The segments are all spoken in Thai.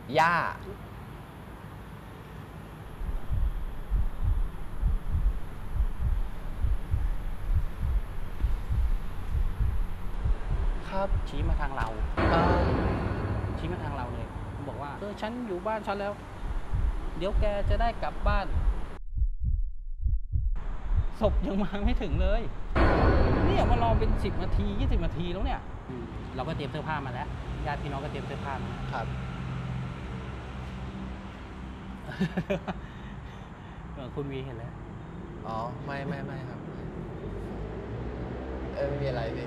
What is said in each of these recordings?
ย่าครับชี้มาทางเราชี้มาทางเราเลยบอกว่าฉันอยู่บ้านฉันแล้วเดี๋ยวแกจะได้กลับบ้านศพยังมาไม่ถึงเลยเนี่ยมารอเป็น10 นาที20 นาทีแล้วเนี่ยเราก็เตรียมเสื้อผ้ามาแล้วญาติพี่น้องก็เตรียมเสื้อผ้ามาครับคุณวีเห็นแล้วอ๋อไม่ครับไม่มีอะไรพี่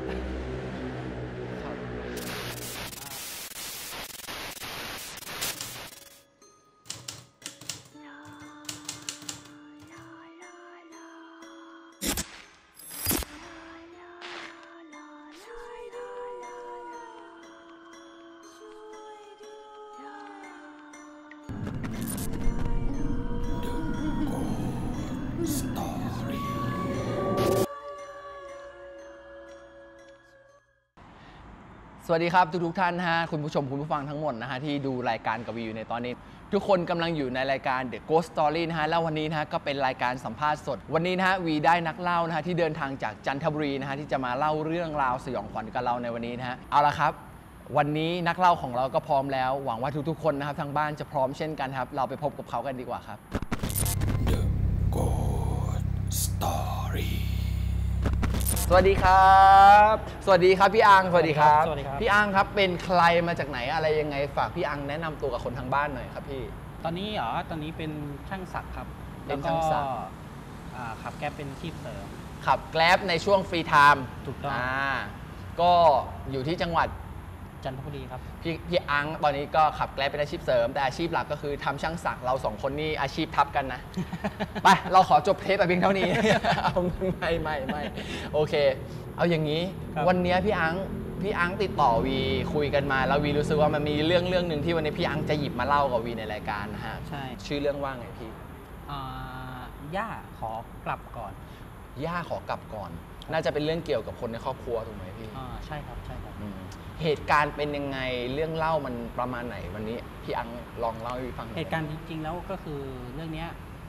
สวัสดีครับทุกท่านนะฮะคุณผู้ชมคุณผู้ฟังทั้งหมดนะฮะที่ดูรายการกับวีอยู่ในตอนนี้ทุกคนกำลังอยู่ในรายการ The Ghost Story นะฮะแล้ววันนี้นะฮะก็เป็นรายการสัมภาษณ์สดวันนี้นะฮะวีได้นักเล่านะฮะที่เดินทางจากจันทบุรีนะฮะที่จะมาเล่าเรื่องราวสยองขวัญกับเราในวันนี้นะฮะเอาละครับวันนี้นักเล่าของเราก็พร้อมแล้วหวังว่าทุกๆคนนะครับทางบ้านจะพร้อมเช่นกันครับเราไปพบกับเขากันดีกว่าครับ The Ghost Storyสวัสดีครับสวัสดีครับพี่อังสวัสดีครับพี่อังครับเป็นใครมาจากไหนอะไรยังไงฝากพี่อังแนะนำตัวกับคนทางบ้านหน่อยครับพี่ตอนนี้ตอนนี้เป็นช่างศักดิ์ครับเป็นช่างศักดิ์ขับแก๊ปเป็นชีพเสริมขับแกร็บในช่วงฟรีไทม์ถูกต้องก็อยู่ที่จังหวัดจันทบุรีครับพี่อังตอนนี้ก็ขับแกร็บเป็นอาชีพเสริมแต่อาชีพหลักก็คือทำช่างศักดิ์เรา2คนนี่อาชีพทับกันนะ ไปเราขอจบเทปแต่เพียงเท่านี้ไม่โอเคเอาอย่างนี้วันนี้พี่อังติดต่อวีคุยกันมาแล้ววีรู้สึกว่ามันมีเรื่องหนึ่งที่วันนี้พี่อังจะหยิบมาเล่ากับวีในรายการนะฮะใช่ชื่อเรื่องว่าไงพี่ย่าขอกลับก่อนย่าขอกลับก่อนน่าจะเป็นเรื่องเกี่ยวกับคนในครอบครัวถูกไหมพี่ใช่ครับเหตุการณ์เป็นยังไงเรื่องเล่ามันประมาณไหนวันนี้พี่อังลองเล่าให้ฟังเหตุการณ์จริงๆแล้วก็คือเรื่องนี้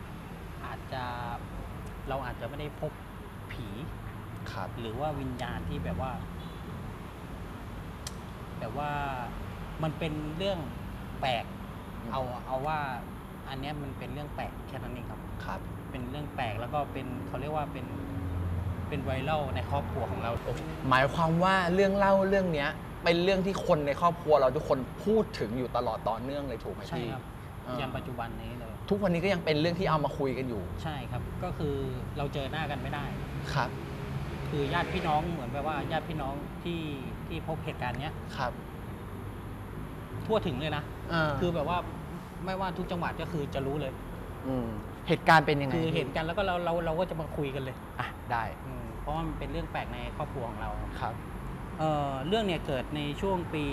เราอาจจะไม่ได้พบผีหรือว่าวิญญาณที่แบบว่ามันเป็นเรื่องแปลกเอาว่าอันนี้มันเป็นเรื่องแปลกแค่นั้นเองครับเป็นเรื่องแปลกแล้วก็เป็นเขาเรียกว่าเป็นไวรัลในครอบครัวของเราหมายความว่าเรื่องเล่าเรื่องนี้เป็นเรื่องที่คนในครอบครัวเราทุกคนพูดถึงอยู่ตลอดต่อเนื่องเลยถูกไหมพี่ใช่ครับยันปัจจุบันนี้เลยทุกวันนี้ก็ยังเป็นเรื่องที่เอามาคุยกันอยู่ใช่ครับก็คือเราเจอหน้ากันไม่ได้ครับคือญาติพี่น้องเหมือนแบบว่าญาติพี่น้องที่พบเหตุการณ์เนี้ยครับทั่วถึงเลยนะคือแบบว่าไม่ว่าทุกจังหวัดก็คือจะรู้เลยเหตุการณ์เป็นยังไงคือเห็นกันแล้วก็เราก็จะมาคุยกันเลยได้เพราะว่ามันเป็นเรื่องแปลกในครอบครัวของเราครับเรื่องเนี่ยเกิดในช่วงปี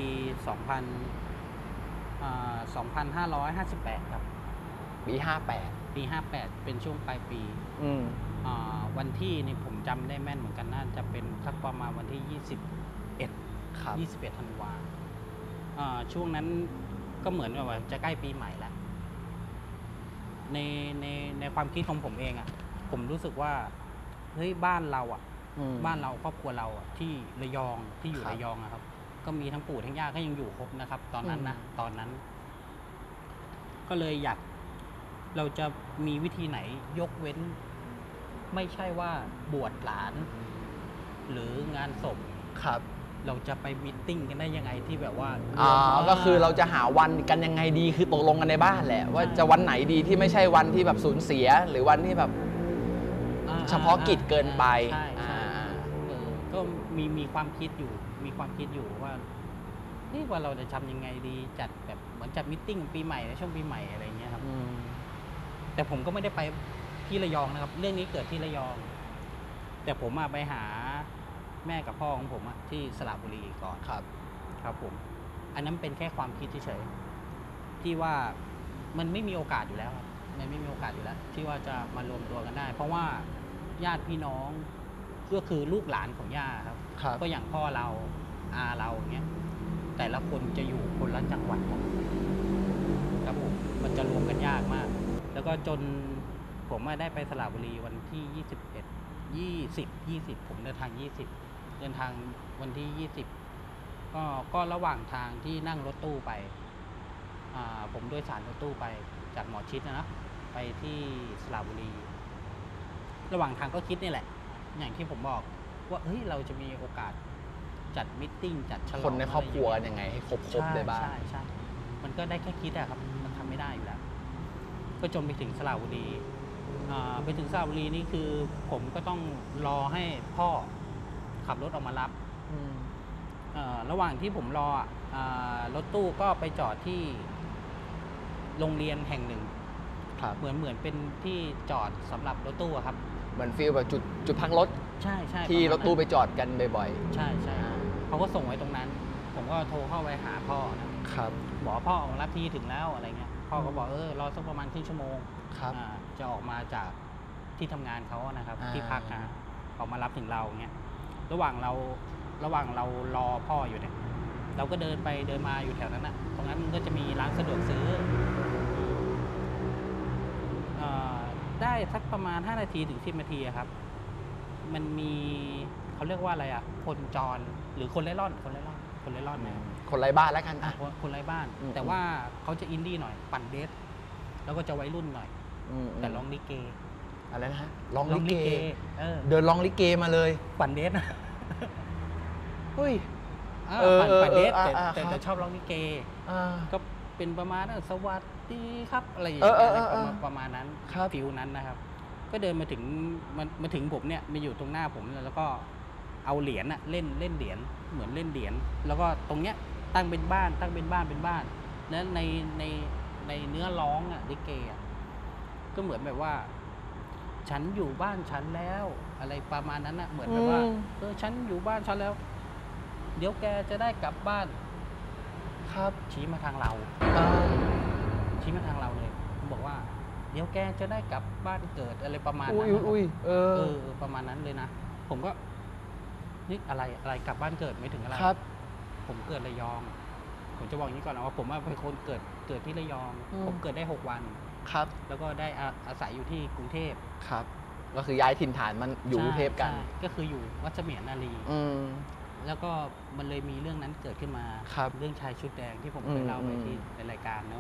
2558ครับปี58 เป็นช่วงปลายปีวันที่นี่ผมจำได้แม่นเหมือนกันน่าจะเป็นสักประมาณวันที่21ครับ21 ธันวาช่วงนั้นก็เหมือนว่าจะใกล้ปีใหม่แล้วในความคิดของผมเองผมรู้สึกว่าเฮ้ยบ้านเราครอบครัวเราที่ระยองที่อยู่ระยองครับก็มีทั้งปู่ทั้งย่าก็ยังอยู่ครบนะครับตอนนั้นก็เลยอยากเราจะมีวิธีไหนยกเว้นไม่ใช่ว่าบวชหลานหรืองานศพครับเราจะไปมีตติ้งกันได้ยังไงที่แบบว่าก็คือเราจะหาวันกันยังไงดีคือตกลงกันในบ้านแหละว่าจะวันไหนดีที่ไม่ใช่วันที่แบบสูญเสียหรือวันที่แบบเฉพาะกิจเกินไปก็มีความคิดอยู่ว่าเราจะทำยังไงดีจัดแบบเหมือนจัดมีตติ้งปีใหม่ในช่วงปีใหม่อะไรเงี้ยครับแต่ผมก็ไม่ได้ไปที่ระยองนะครับเรื่องนี้เกิดที่ระยองแต่ผมไปหาแม่กับพ่อของผมที่สระบุรีก่อนครับผมอันนั้นเป็นแค่ความคิดเฉยๆที่ว่ามันไม่มีโอกาสอยู่แล้วมันไม่มีโอกาสอยู่แล้วที่ว่าจะมารวมตัวกันได้เพราะว่าญาติพี่น้องก็คือลูกหลานของย่าครับก็อย่างพ่อเราอาเราอย่างเงี้ยแต่ละคนจะอยู่คนละจังหวัดหมดำกันยากมาก แล้วก็จนผมได้ไปสระบุรีวันที่20 ผมเดินทางเดินทางวันที่20ก็ระหว่างทางที่นั่งรถตู้ไปผมโดยสารรถตู้ไปจากหมอชิดนะไปที่สระบุรีระหว่างทางก็คิดนี่แหละอย่างที่ผมบอกว่าเฮ้ยเราจะมีโอกาสจัดมิทติ้งจัดฉลองคนในครอบครัวยังไงให้ครบได้บ้างใช่มันก็ได้แค่คิดอะครับมันทำไม่ได้อยู่แล้วก็จนไปถึงสระบุรีไปถึงสระบุรีนี่คือผมก็ต้องรอให้พ่อขับรถออกมารับระหว่างที่ผมรอรถตู้ก็ไปจอดที่โรงเรียนแห่งหนึ่งเหมือนเป็นที่จอดสำหรับรถตู้ครับเหมือนฟีลแบบจุดพักรถใช่ที่รถตู้ไปจอดกันบ่อยๆใช่เขาก็ส่งไว้ตรงนั้นผมก็โทรเข้าไปหาพ่อนะครับบอกพ่อออกมารับที่ถึงแล้วอะไรเงี้ยพ่อก็บอกรอสักประมาณครึ่งชั่วโมงจะออกมาจากที่ทำงานเขานะครับที่พักออกมารับถึงเราเงี้ยระหว่างเรารอพ่ออยู่เนี่ยเราก็เดินไปเดินมาอยู่แถวนั้นนะตรงนั้นมันก็จะมีร้านสะดวกซื้อได้สักประมาณ5 นาทีถึง10 นาทีครับมันมีเขาเรียกว่าอะไรคนจรหรือคนเล่ร่อนนะคนไร้บ้านแล้วกันคนไร้บ้านแต่ว่าเขาจะอินดี้หน่อยปั่นเดสแล้วก็จะวัยรุ่นหน่อยแต่ร้องลิเกอะไรนะฮะร้องลิเกเดินร้องลิเกมาเลยปั่นเดสนะเฮ้ยปั่นเดสแต่ชอบร้องลิเกก็เป็นประมาณสวัสดีครับอะไรอย่างเงี้ยประมาณนั้นฟิลนั้นนะครับก็เดินมาถึงผมเนี่ยมาอยู่ตรงหน้าผมแล้วก็เอาเหรียญเล่นเหรียญเหมือนเล่นเหรียญแล้วก็ตรงเนี้ยตั้งเป็นบ้านแล้วในเนื้อร้องลิเกก็เหมือนแบบว่าฉันอยู่บ้านฉันแล้วอะไรประมาณนั้นเหมือนแบบว่าฉันอยู่บ้านฉันแล้วเดี๋ยวแกจะได้กลับบ้านครับชี้มาทางเราเลยบอกว่าเดี๋ยวแกจะได้กลับบ้านเกิดอะไรประมาณนั้นประมาณนั้นเลยนะผมก็นี่อะไรกลับบ้านเกิดไม่ถึงอะไรครับผมเกิดระยองผมจะบอกอย่างนี้ก่อนนะว่าผมเป็นคนเกิดที่ระยองผมเกิดได้6 วันครับแล้วก็ได้อาศัยอยู่ที่กรุงเทพครับก็คือย้ายถิ่นฐานมันอยู่กรุงเทพกันก็คืออยู่วัดเสมียนนารีแล้วก็มันเลยมีเรื่องนั้นเกิดขึ้นมาเรื่องชายชุดแดงที่ผมเคยเล่าไปที่ในรายการเนาะ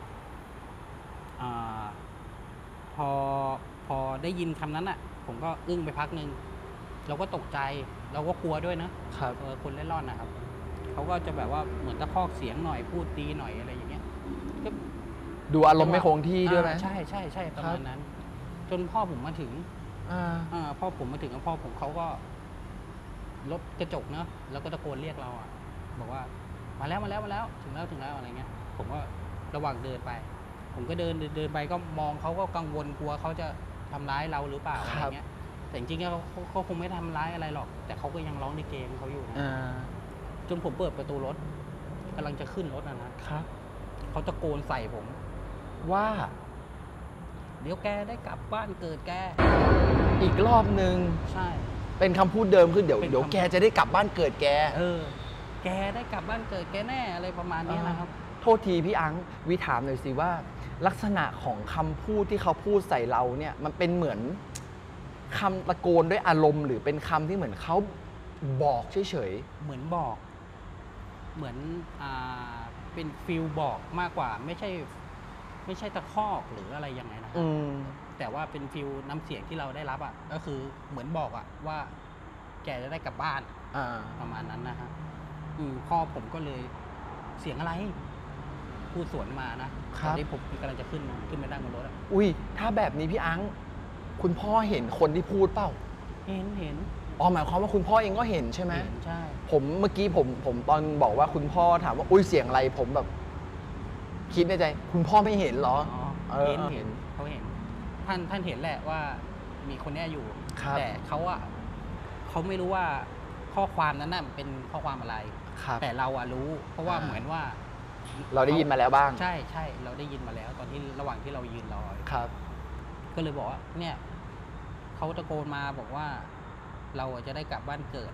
พอได้ยินคำนั้นผมก็อึ้งไปพักนึงเราก็ตกใจเราก็กลัวด้วยนะครับคนเล่ร่อนนะครับเขาก็จะแบบว่าเหมือนตะคอกเสียงหน่อยพูดดีหน่อยอะไรอย่างเงี้ยก็ดูอารมณ์ไม่คงที่ด้วยไหมใช่ประมาณนั้นจนพ่อผมมาถึงพ่อผมเขาก็รถกระจกเนาะแล้วก็ตะโกนเรียกเราบอกว่ามาแล้วถึงแล้วอะไรเงี้ยผมก็ระหว่างเดินไปผมก็เดินไปก็มองเขาก็กังวลกลัวเขาจะทำร้ายเราหรือเปล่าอะไรเงี้ยแต่จริงๆเขาคงไม่ทำร้ายอะไรหรอกแต่เขาก็ยังร้องในเกมเขาอยู่นะจนผมเปิดประตูรถกำลังจะขึ้นรถนะครับเขาตะโกนใส่ผมว่าเดี๋ยวแกได้กลับบ้านเกิดแกอีกรอบนึงใช่เป็นคำพูดเดิมคือเดี๋ยวแกจะได้กลับบ้านเกิดแกแกได้กลับบ้านเกิดแกแน่อะไรประมาณนี้นะครับโทษทีพี่อังวิถามหน่อยสิว่าลักษณะของคำพูดที่เขาพูดใส่เราเนี่ยมันเป็นเหมือนคำตะโกนด้วยอารมณ์หรือเป็นคำที่เหมือนเขาบอกเฉยๆเหมือนบอกเหมือนเป็นฟิลบอกมากกว่าไม่ใช่ตะคอกหรืออะไรยังไงนะแต่ว่าเป็นฟิลน้ำเสียงที่เราได้รับก็คือเหมือนบอกว่าแกจะได้กลับบ้านประมาณนั้นนะฮะพ่อผมก็เลยเสียงอะไรพูดสวนมานะตอนนี้ผมกำลังจะขึ้นไปนั่งบนรถอุ้ยถ้าแบบนี้พี่อังคุณพ่อเห็นคนที่พูดเปล่าเห็นหมายความว่าคุณพ่อเองก็เห็นใช่ไหมใช่ผมเมื่อกี้ผมตอนบอกว่าคุณพ่อถามว่าอุ้ยเสียงอะไรผมแบบคิดในใจคุณพ่อไม่เห็นหรอเห็นเขาเห็นท่านเห็นแหละว่ามีคนนี้อยู่แต่เขาไม่รู้ว่าข้อความนั้นเป็นข้อความอะไรแต่เรารู้เพราะว่าเหมือนว่าเราได้ยินมาแล้วบ้างใช่เราได้ยินมาแล้วตอนที่ระหว่างที่เรายืนรอครับก็เลยบอกว่าเนี่ยเขาตะโกนมาบอกว่าเราจะได้กลับบ้านเกิด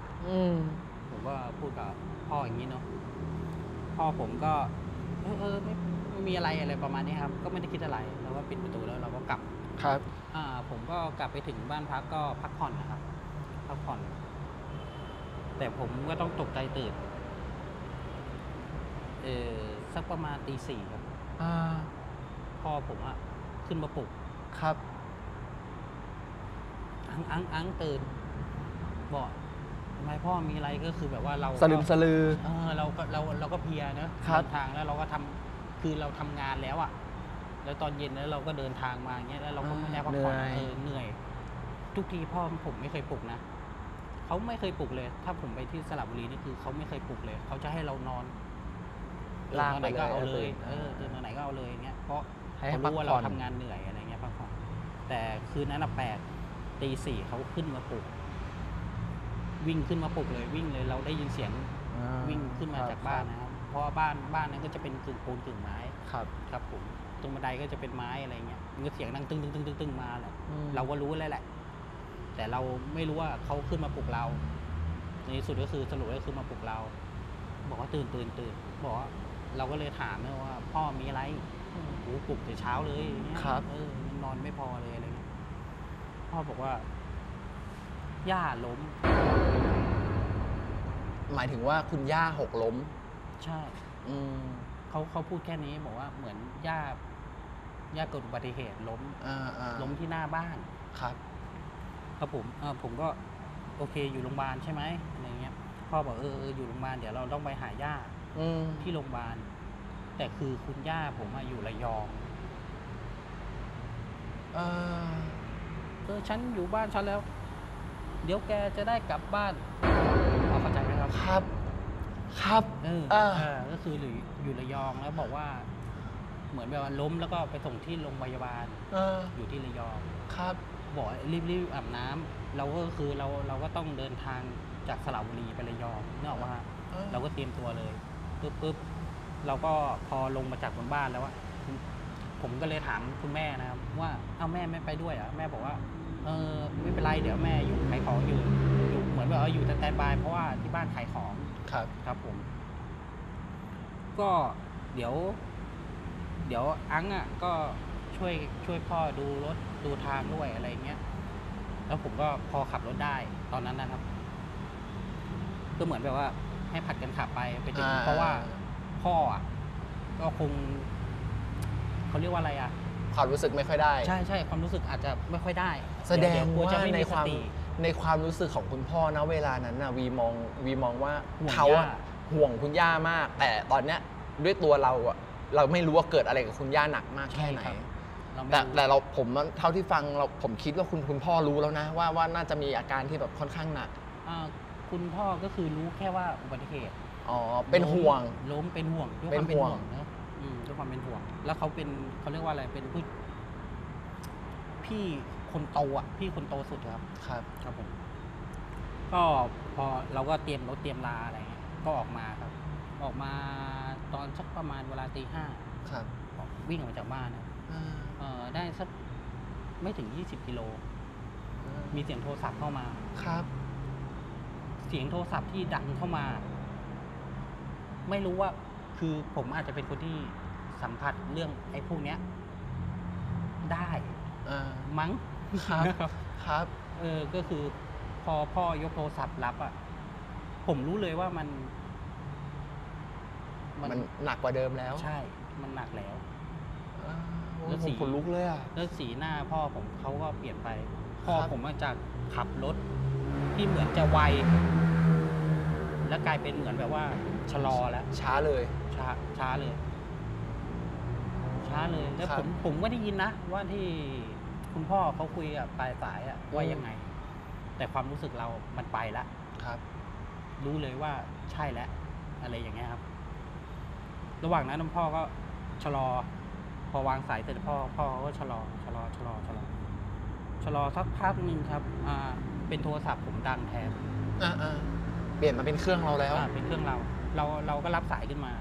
ผมก็พูดกับพ่ออย่างนี้เนาะพ่อผมก็มีอะไรประมาณนี้ครับก็ไม่ได้คิดอะไรเราก็ปิดประตูแล้วเราก็กลับครับผมก็กลับไปถึงบ้านพักก็พักผ่อนนะครับพักผ่อน แต่ผมก็ต้องตกใจตื่นสักประมาณตี 4ครับพ่อผมอะขึ้นมาปลุกครับอังตื่นบอกทำไมพ่อมีอะไรก็คือแบบว่าเราสลึมสลือเราก็เพลียนะครับ เดินทางแล้วเราก็คือเราทำงานแล้วอะแล้วตอนเย็นแล้วเราก็เดินทางมาอย่างเงี้ยแล้วเราก็ไม่ได้พักผ่อนเหนื่อยทุกทีพ่อผมไม่เคยปลุกนะเขาไม่เคยปลุกเลย ถ้าผมไปที่สระบุรีนี่คือเขาไม่เคยปลุกเลยเขาจะให้เรานอนตื่นตอนไหนก็เอาเลยตื่นตอนไหนก็เอาเลยอย่างเงี้ยเพราะเขารู้ว่าเราทำงานเหนื่อยอะไรเงี้ยพักผ่อนแต่คืนนั้นแปลกตี 4เขาขึ้นมาปลุกวิ่งขึ้นมาปลุกเลยวิ่งเลยเราได้ยินเสียงวิ่งขึ้นมาจากบ้านนะครับเพราะว่าบ้านนั้นก็จะเป็นกึ่งปูนกึ่งไม้ครับผมตรงบันไดก็จะเป็นไม้อะไรเงี้ยมันก็เสียงดังตึ้งมาแหละเราก็รู้แล้วแหละแต่เราไม่รู้ว่าเขาขึ้นมาปลุกเราในที่สุดก็คือสรุปก็คือมาปลุกเราบอกว่าตื่นบอกว่าเราก็เลยถามว่าพ่อมีอะไรปลุกแต่เช้าเลยอย่างเงี้ยนอนไม่พอเลยอะไรเงี้ยพ่อบอกว่าย่าล้มหมายถึงว่าคุณย่าหกล้มใช่เขาพูดแค่นี้บอกว่าเหมือนย่าเกิดอุบัติเหตุล้มที่หน้าบ้านครับผมก็โอเคอยู่โรงพยาบาลใช่ไหมอะไรเงี้ยพ่อบอกอยู่โรงพยาบาลเดี๋ยวเราต้องไปหาย่าที่โรงพยาบาลแต่คือคุณย่าผมอยู่ระยองฉันอยู่บ้านฉันแล้วเดี๋ยวแกจะได้กลับบ้านเข้าใจไหมครับครับก็คืออยู่ระยองแล้วบอกว่าเหมือนแบบว่าล้มแล้วก็ไปส่งที่โรงพยาบาลอยู่ที่ระยองบอกรีบอาบน้ำเราก็คือเราก็ต้องเดินทางจากสระบุรีไประยองนึกออกว่าเราก็เตรียมตัวเลยปุ๊บเราก็พอลงมาจากบนบ้านแล้วว่าผมก็เลยถามคุณแม่นะครับว่าแม่ไม่ไปด้วยแม่บอกว่าไม่เป็นไรเดี๋ยวแม่อยู่ขายของอยู่เหมือนแบบอยู่สแตนด์บายเพราะว่าที่บ้านขายของครับผมก็เดี๋ยวอังก็ช่วยพ่อดูรถดูทางด้วยอะไรเงี้ยแล้วผมก็พอขับรถได้ตอนนั้นนะครับก็เหมือนแบบว่าให้ผัดกันขับไปถึงเพราะว่าพ่อก็คงเขาเรียกว่าอะไรความรู้สึกไม่ค่อยได้ใช่ความรู้สึกอาจจะไม่ค่อยได้แสดงว่าในความรู้สึกของคุณพ่อนะเวลานั้นนะวีมองว่าเขาห่วงคุณย่ามากแต่ตอนเนี้ยด้วยตัวเราไม่รู้ว่าเกิดอะไรกับคุณย่าหนักมากแค่ไหนแต่ผมเท่าที่ฟังผมคิดว่าคุณพ่อรู้แล้วนะว่าน่าจะมีอาการที่แบบค่อนข้างหนักคุณพ่อก็คือรู้แค่ว่าอุบัติเหตุเป็นห่วงล้มเป็นห่วงด้วยความเป็นห่วงนะด้วยความเป็นห่วงแล้วเขาเรียกว่าอะไรเป็นพี่คนโตพี่คนโตสุดครับผมก็พอเราก็เตรียมรถเตรียมลาอะไรเงี้ยก็ออกมาครับออกมาตอนสักประมาณเวลาตี 5วิ่งออกมาจากบ้านนะได้สักไม่ถึง20 กิโลมีเสียงโทรศัพท์เข้ามาเสียงโทรศัพท์ที่ดังเข้ามาไม่รู้ว่าคือผมอาจจะเป็นคนที่สัมผัสเรื่องไอ้พวกเนี้ยได้มั้งครับก็คือพอพ่อยกโทรศัพท์รับผมรู้เลยว่ามันหนักกว่าเดิมแล้วใช่มันหนักแล้วแล้วสีขนลุกเลยแล้วสีหน้าพ่อผมเขาก็เปลี่ยนไปพ่อผมจากขับรถที่เหมือนจะไวแล้วกลายเป็นเหมือนแบบว่าชะลอแล้วช้าเลยช้าเลยแล้วผมไม่ได้ยินนะว่าที่คุณพ่อเขาคุยกับปลายสายว่ายังไงแต่ความรู้สึกเรามันไปแล้วรู้เลยว่าใช่แล้วอะไรอย่างเงี้ยครับระหว่างนั้นพ่อก็ชะลอพอวางสายเสร็จพ่อเขาก็ชะลอสักพักนึงครับเป็นโทรศัพท์ผมดังแทนเปลี่ยนมาเป็นเครื่องเราแล้วเป็นเครื่องเราก็รับสายขึ้นมา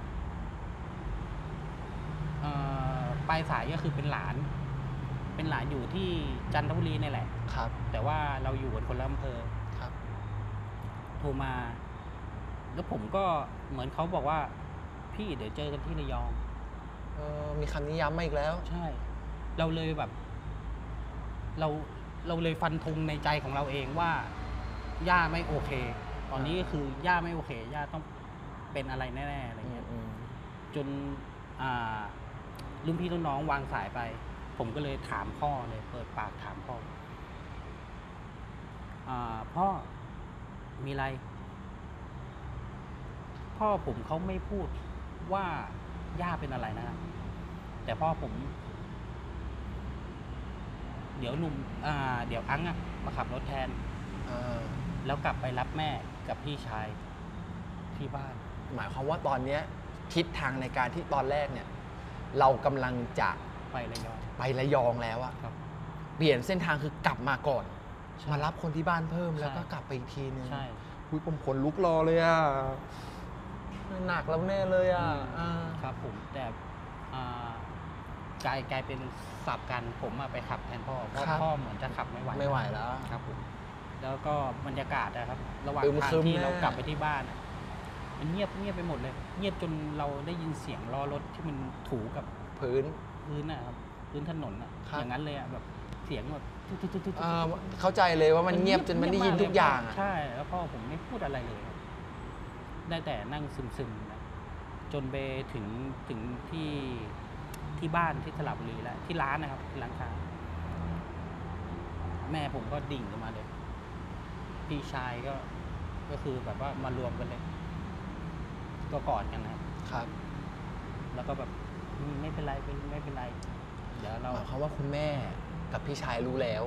ปลายสายก็คือเป็นหลานอยู่ที่จันทบุรีนี่แหละแต่ว่าเราอยู่กันคนละอำเภอโทรมาแล้วผมก็เหมือนเขาบอกว่าพี่เดี๋ยวเจอกันที่ระยองมีคำนิยามมาอีกแล้วใช่ เราเลยแบบ เราเลยฟันธงในใจของเราเองว่าย่าไม่โอเค ตอนนี้ก็คือย่าไม่โอเคย่าต้องเป็นอะไรแน่ๆอะไรเงี้ยจนรุ่นพี่รุ่นน้องวางสายไป ผมก็เลยถามพ่อเลย เปิดปากถามพ่อพ่อมีอะไร พ่อผมเขาไม่พูดว่าย่าเป็นอะไรนะครับแต่พ่อผม เดี๋ยวเดี๋ยวอังมาขับรถแทนแล้วกลับไปรับแม่กับพี่ชายที่บ้านหมายความว่าตอนเนี้ยทิศทางในการที่ตอนแรกเนี่ย เรากำลังจะไประยองแล้วอะครับเปลี่ยนเส้นทางคือกลับมาก่อนมารับคนที่บ้านเพิ่มแล้วก็กลับไปอีกทีนึงใช่ผมขนลุกรอเลยอะหนักแล้วแน่เลยอะครับผมแต่กลายเป็นสับกันผมไปขับแทนพ่อเพราะพ่อเหมือนจะขับไม่ไหวแล้วครับผมแล้วก็บรรยากาศนะครับระหว่างทางที่ที่เรากลับไปที่บ้านมันเงียบไปหมดเลย เงียบจนเราได้ยินเสียงล้อรถที่มันถูกับพื้นนะครับพื้นถนนอย่างนั้นเลยแบบเสียงแบบเข้าใจเลยว่ามันเงียบจนมันได้ยินทุกอย่างใช่แล้วพ่อผมไม่พูดอะไรเลยครับได้แต่นั่งซึมๆนะจนไปถึงที่บ้านที่สระบุรีแล้วที่ร้านนะครับที่ร้านค้าแม่ผมก็ดิ่งลงมาเลยพี่ชายก็คือแบบว่ามารวมกันเลยก็กอดกันครับแล้วก็แบบไม่เป็นไรเดี๋ยวเราหมายความว่าคุณแม่กับพี่ชายรู้แล้ว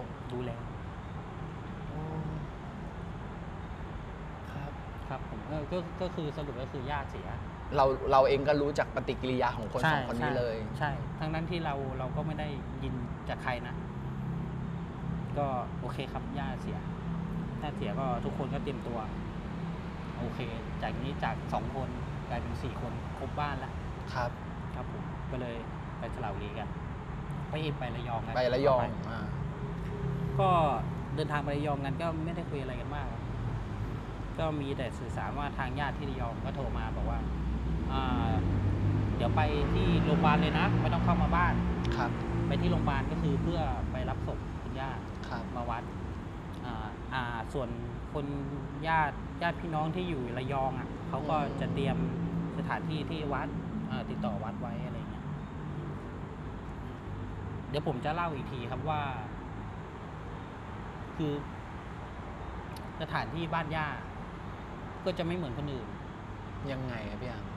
ครับผมก็คือสรุปก็คือย่าเสียเราเองก็รู้จากปฏิกิริยาของคนสองคนนี้เลยใช่ทั้งนั้นที่เราก็ไม่ได้ยินจากใครนะก็โอเคครับย่าเสียถ้าเสียก็ทุกคนก็เตรียมตัวโอเคจากนี้จาก2 คนกลายเป็น4 คนครบบ้านแล้วครับผมก็เลยไปสระบุรีกันไประยองกันไประยองก็เดินทางไประยองกันก็ไม่ได้คุยอะไรกันมากก็มีแต่สื่อสารว่าทางญาติที่ระยองก็โทรมาบอกว่าเดี๋ยวไปที่โรงพยาบาลเลยนะไม่ต้องเข้ามาบ้านไปที่โรงพยาบาลก็คือเพื่อไปรับศพคุณย่ามาวัดส่วนคนญาติพี่น้องที่อยู่ระยองเขาก็จะเตรียมสถานที่ที่วัดติดต่อวัดไว้อะไรเงี้ยเดี๋ยวผมจะเล่าอีกทีครับว่าคือสถานที่บ้านย่าก็จะไม่เหมือนคนอื่นยังไงครับพี่อัง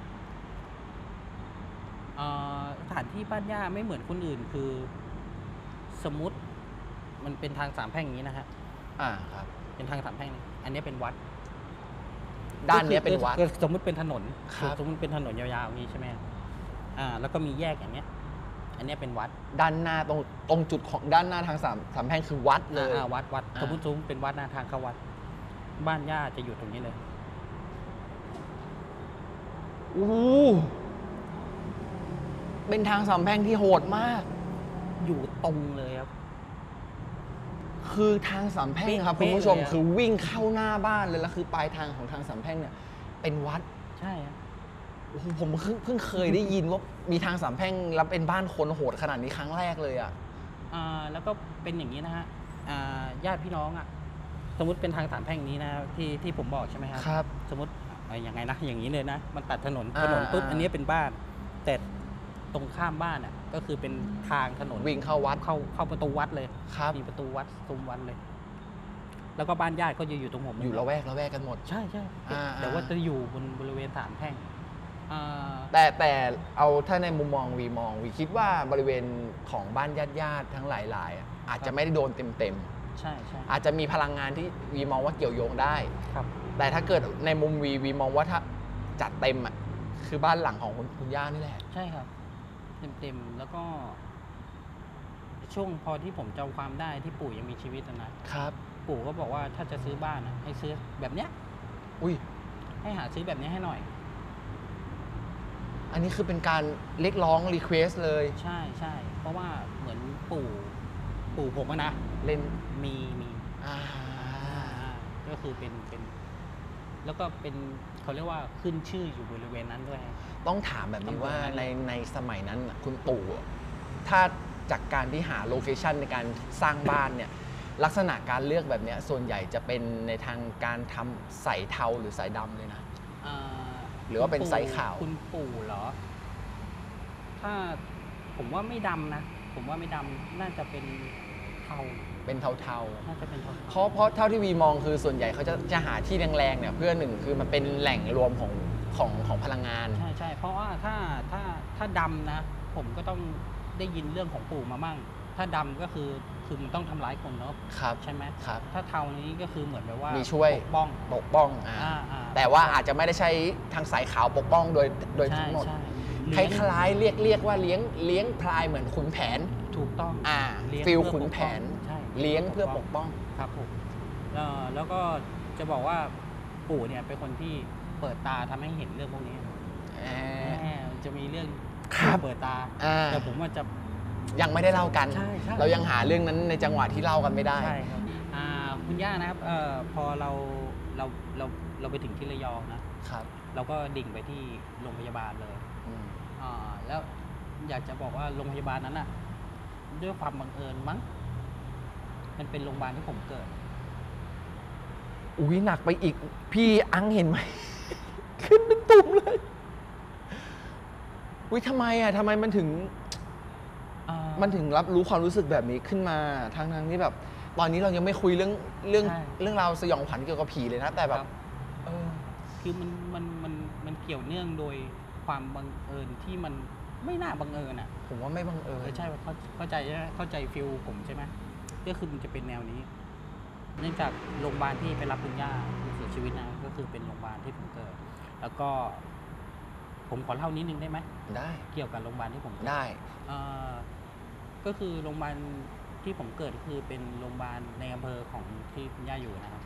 สถานที่บ้านย่าไม่เหมือนคนอื่นคือสมมุติมันเป็นทาง3 แพร่งอย่างนี้นะฮะครับเป็นทาง3 แพร่งอันนี้เป็นวัดด้านนี้เป็นวัดสมมุติเป็นถนนสมมุติเป็นถนนยาวๆอย่างนี้ใช่ไหมแล้วก็มีแยกอย่างเนี้ยอันนี้เป็นวัดด้านหน้าตรงจุดของด้านหน้าทาง3 แพร่งคือวัดเลยวัดสมมติเป็นวัดหน้าทางเข้าวัดบ้านย่าจะอยู่ตรงนี้เลยเป็นทาง3 แพร่งที่โหดมากอยู่ตรงเลยครับคือทาง3 แพร่งครับคุณผู้ชมคือวิ่งเข้าหน้าบ้านเลยแล้วคือปลายทางของทาง3 แพร่งเนี่ยเป็นวัดใช่ครับผมเพิ่งเคยได้ยินว่ามีทาง3 แพร่งแล้วเป็นบ้านคนโหดขนาดนี้ครั้งแรกเลยแล้วก็เป็นอย่างนี้นะฮะญาติพี่น้องสมมติเป็นทาง3 แพร่งนี้นะที่ผมบอกใช่ไหมครับสมมติยังไงนะอย่างนี้เลยนะมันตัดถนนปุ๊บอันนี้เป็นบ้านแต่ตรงข้ามบ้านก็คือเป็นทางถนนวิ่งเข้าวัดเข้าประตูวัดเลยมีประตูวัดซุ้มวัดเลยแล้วก็บ้านญาติก็จะอยู่ตรงผมอยู่ละแวกกันหมดใช่แต่ว่าจะอยู่บริเวณ3 แพร่งแต่เอาถ้าในมุมมองวีคิดว่าบริเวณของบ้านญาติทั้งหลายอาจจะไม่ได้โดนเต็มใช่อาจจะมีพลังงานที่วีมองว่าเกี่ยวโยงได้ครับแต่ถ้าเกิดในมุมวีมองว่าถ้าจัดเต็มคือบ้านหลังของคุณย่านี่แหละใช่ครับเต็มแล้วก็ช่วงพอที่ผมจำความได้ที่ปู่ยังมีชีวิตนะครับปู่ก็บอกว่าถ้าจะซื้อบ้านให้ซื้อแบบเนี้ยให้หาซื้อแบบนี้ให้หน่อยอันนี้คือเป็นการเรียกร้องรีเควสเลยใช่เพราะว่าเหมือนปู่ผมนะเล่นมีก็คือเป็นแล้วก็เป็นเขาเรียกว่าขึ้นชื่ออยู่บริเวณนั้นด้วยต้องถามแบบนี้ว่าตำบลนั้นในสมัยนั้นน่ะคุณปู่ถ้าจากการที่หาโลเคชันในการสร้างบ้านเนี่ยลักษณะการเลือกแบบเนี้ยส่วนใหญ่จะเป็นในทางการทำใสเทาหรือใสดำเลยนะอ่าหรือว่าเป็นคุณปู่ใสขาวคุณปู่เหรอ ถ้าผมว่าไม่ดำนะ ผมว่าไม่ดำน่าจะเป็นเทาเป็นเทาน่าจะเป็นเทาๆเพราะเท่าที่วีมองคือส่วนใหญ่เขาจะหาที่แรงๆเนี่ยเพื่อหนึ่งคือมันเป็นแหล่งรวมของพลังงานใช่เพราะว่าถ้าดำนะ ผมก็ต้องได้ยินเรื่องของปู่มามั่ง ถ้าดำก็คือมันต้องทำร้ายคนเนาะครับใช่ไหมครับถ้าเทานี้ก็คือเหมือนแบบว่ามีมีช่วยปกป้องปกป้อง แต่ว่าอาจจะจะไม่ได้ใช้ทางสายขาวปกป้องโดยทั้งหมด คล้ายๆเรียกว่าเลี้ยงพลายเหมือนขุนแผนถูกต้อง เลี้ยงฟิลเพื่อขุนปกแผป้องนใช่เลี้ยงเพื่อปกป้องครับผมแล้วก็จะบอกว่าปู่เนี่ยเป็นคนที่เปิดตาทำให้เห็นเรื่องพวกนี้จะมีเรื่องครับเปิดตาอ่าแต่ผมว่าจะยังไม่ได้เล่ากันใช่เรายังหาเรื่องนั้นในจังหวะที่เล่ากันไม่ได้ใช่ครับคุณย่านะครับพอเราไปถึงที่ระยองนะครับ เราก็ดิ่งไปที่โรงพยาบาลเลยอืมแล้วอยากจะบอกว่าโรงพยาบาลนั้นน่ะด้วยความบังเอิญมั้งมันเป็นโรงพยาบาลที่ผมเกิดอุ้ยหนักไปอีกพี่อังเห็นไหม ขึ้นเป็นตุ่มเลยอุ้ยทำไมมันถึง มันถึงรับรู้ความรู้สึกแบบนี้ขึ้นมาทั้งที่แบบ ตอนนี้เรายังไม่คุยเรื่องราวสยองขวัญเกี่ยวกับผีเลยนะแต่แบบคือมันเกี่ยวเนื่องโดยความบังเอิญที่มันไม่น่าบังเอิญอ่ะผมว่าไม่บังเอิญใช่เข้าใจใช่ไหมเข้าใจฟิลผมใช่ไหมก็คือมันจะเป็นแนวนี้ เนื่องจากโรงพยาบาลที่ไปรับคุณย่าที่เสียชีวิตนะก็คือเป็นโรงพยาบาลที่ผมเกิด แล้วก็ ผมขอเล่านิดนึงได้ไหมได้เกี่ยวกับโรงพยาบาลที่ผมเกิดได้ก็คือโรงพยาบาลที่ผมเกิดก็คือเป็นโรงพยาบาลในอำเภอของที่คุณย่าอยู่นะครับ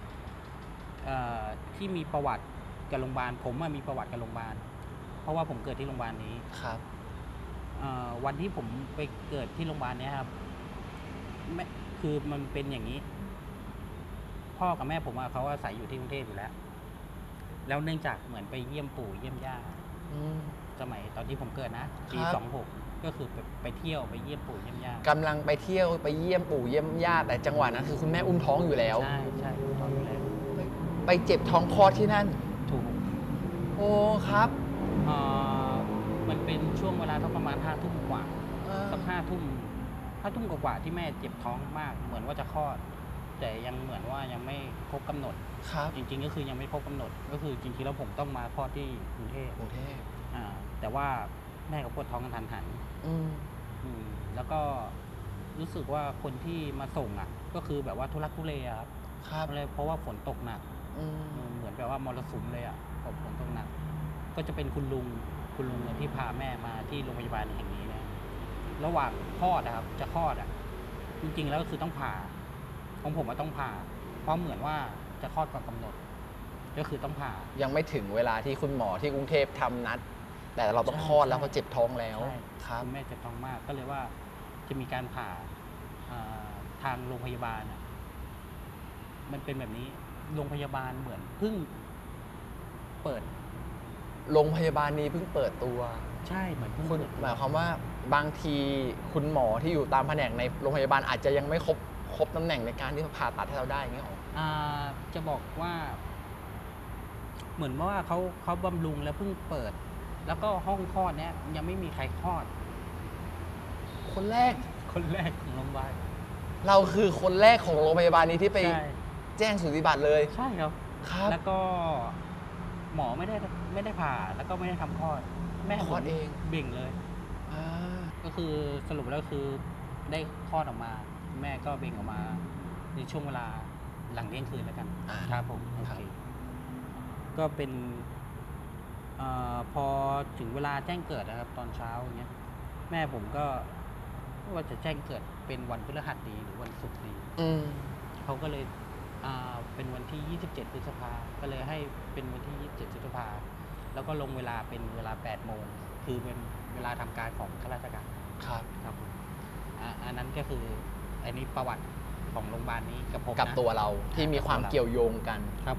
ที่มีประวัติกับโรงพยาบาลผมมีประวัติกับโรงพยาบาลเพราะว่าผมเกิดที่โรงพยาบาลนี้ครับวันที่ผมไปเกิดที่โรงพยาบาลนี้ครับคือมันเป็นอย่างนี้ พ่อกับแม่ผมเขาอาศัยอยู่ที่กรุงเทพอยู่แล้วเนื่องจากเหมือนไปเยี่ยมปู่เยี่ยมย่าสมัยตอนที่ผมเกิดนะปี26ก็คือไปเที่ยวไปเยี่ยมปู่เยี่ยมย่ากำลังไปเที่ยวไปเยี่ยมปู่เยี่ยมย่าแต่จังหวะนั้นคือคุณแม่อุ้มท้องอยู่แล้วใช่ตอนอยู่แล้วไปเจ็บท้องคลอดที่นั่นถูกโอ้ครับมันเป็นช่วงเวลาประมาณ5 ทุ่มกว่าสัก5 ทุ่มกว่าที่แม่เจ็บท้องมากเหมือนว่าจะคลอด แต่ยังเหมือนว่ายังไม่ครบกำหนดครับจริงๆก็คือยังไม่ครบกำหนด ก็คือจริงๆแล้วผมต้องมาคลอดที่กรุงเทพ แต่ว่าแม่ก็ปวดท้องกันทันหันแล้วก็รู้สึกว่าคนที่มาส่งก็คือแบบว่าทุลักทุเลครับครับเลยเพราะว่าฝนตกหนักเหมือนแบบว่ามรสุมเลยฝนตกหนักก็จะเป็นคุณลุงที่พาแม่มาที่โรงพยาบาลแห่งนี้นะระหว่างคลอดนะครับจะคลอดจริงๆแล้วก็คือต้องผ่าของผมต้องผ่าเพราะเหมือนว่าจะคลอดก่อนกำหนด ก็คือต้องผ่ายังไม่ถึงเวลาที่คุณหมอที่กรุงเทพทำนัด แต่เราต้องคลอดแล้วเพราะเจ็บท้องแล้ว ครับคุณแม่เจ็บท้องมากก็เลยว่าจะมีการผ่าทางโรงพยาบาลมันเป็นแบบนี้โรงพยาบาลเหมือนเพิ่งเปิดโรงพยาบาลนี้เพิ่งเปิดตัวใช่เหมือนเพิ่งคุณเปิดตัวหมายความว่าบางทีคุณหมอที่อยู่ตามแผนกในโรงพยาบาลอาจจะยังไม่ครบตำแหน่งในการที่จะผ่าตัดให้เราได้อย่างเงี้ยหรอจะบอกว่า เหมือนว่าเขาบำรุงแล้วเพิ่งเปิด แล้วก็ห้องคลอดเนี้ยยังไม่มีใครคลอดคนแรกคนแรกของโรงพยาบาลเราคือคนแรกของโรงพยาบาลนี้ที่ไปใช่แจ้งสูติบัตรเลยใช่ครับครับแล้วก็หมอไม่ได้ผ่าแล้วก็ไม่ได้ทำคลอด แม่คลอดเองเบ่งเลย ก็คือสรุปแล้วคือได้คลอดออกมา แม่ก็เบ่งออกมา ในช่วงเวลาหลังเที่ยงคืนแล้วกันครับผมโอเคก็เป็นพอถึงเวลาแจ้งเกิดนะครับ ตอนเช้าอย่างเงี้ยแม่ผมก็ว่าจะแจ้งเกิดเป็นวันพฤหัสดีหรือวันศุกร์ดีเขาก็เลยเป็นวันที่ 27 พฤษภาก็เลยให้เป็นวันที่ 27 พฤษภาแล้วก็ลงเวลาเป็นเวลา 8 โมงคือเป็นเวลาทำการของข้าราชการครับผมอันนั้นก็คืออันนี้ประวัติของโรงพยาบาลนี้กับผมกับตัวเราที่มีความเกี่ยวโยงกันครับผม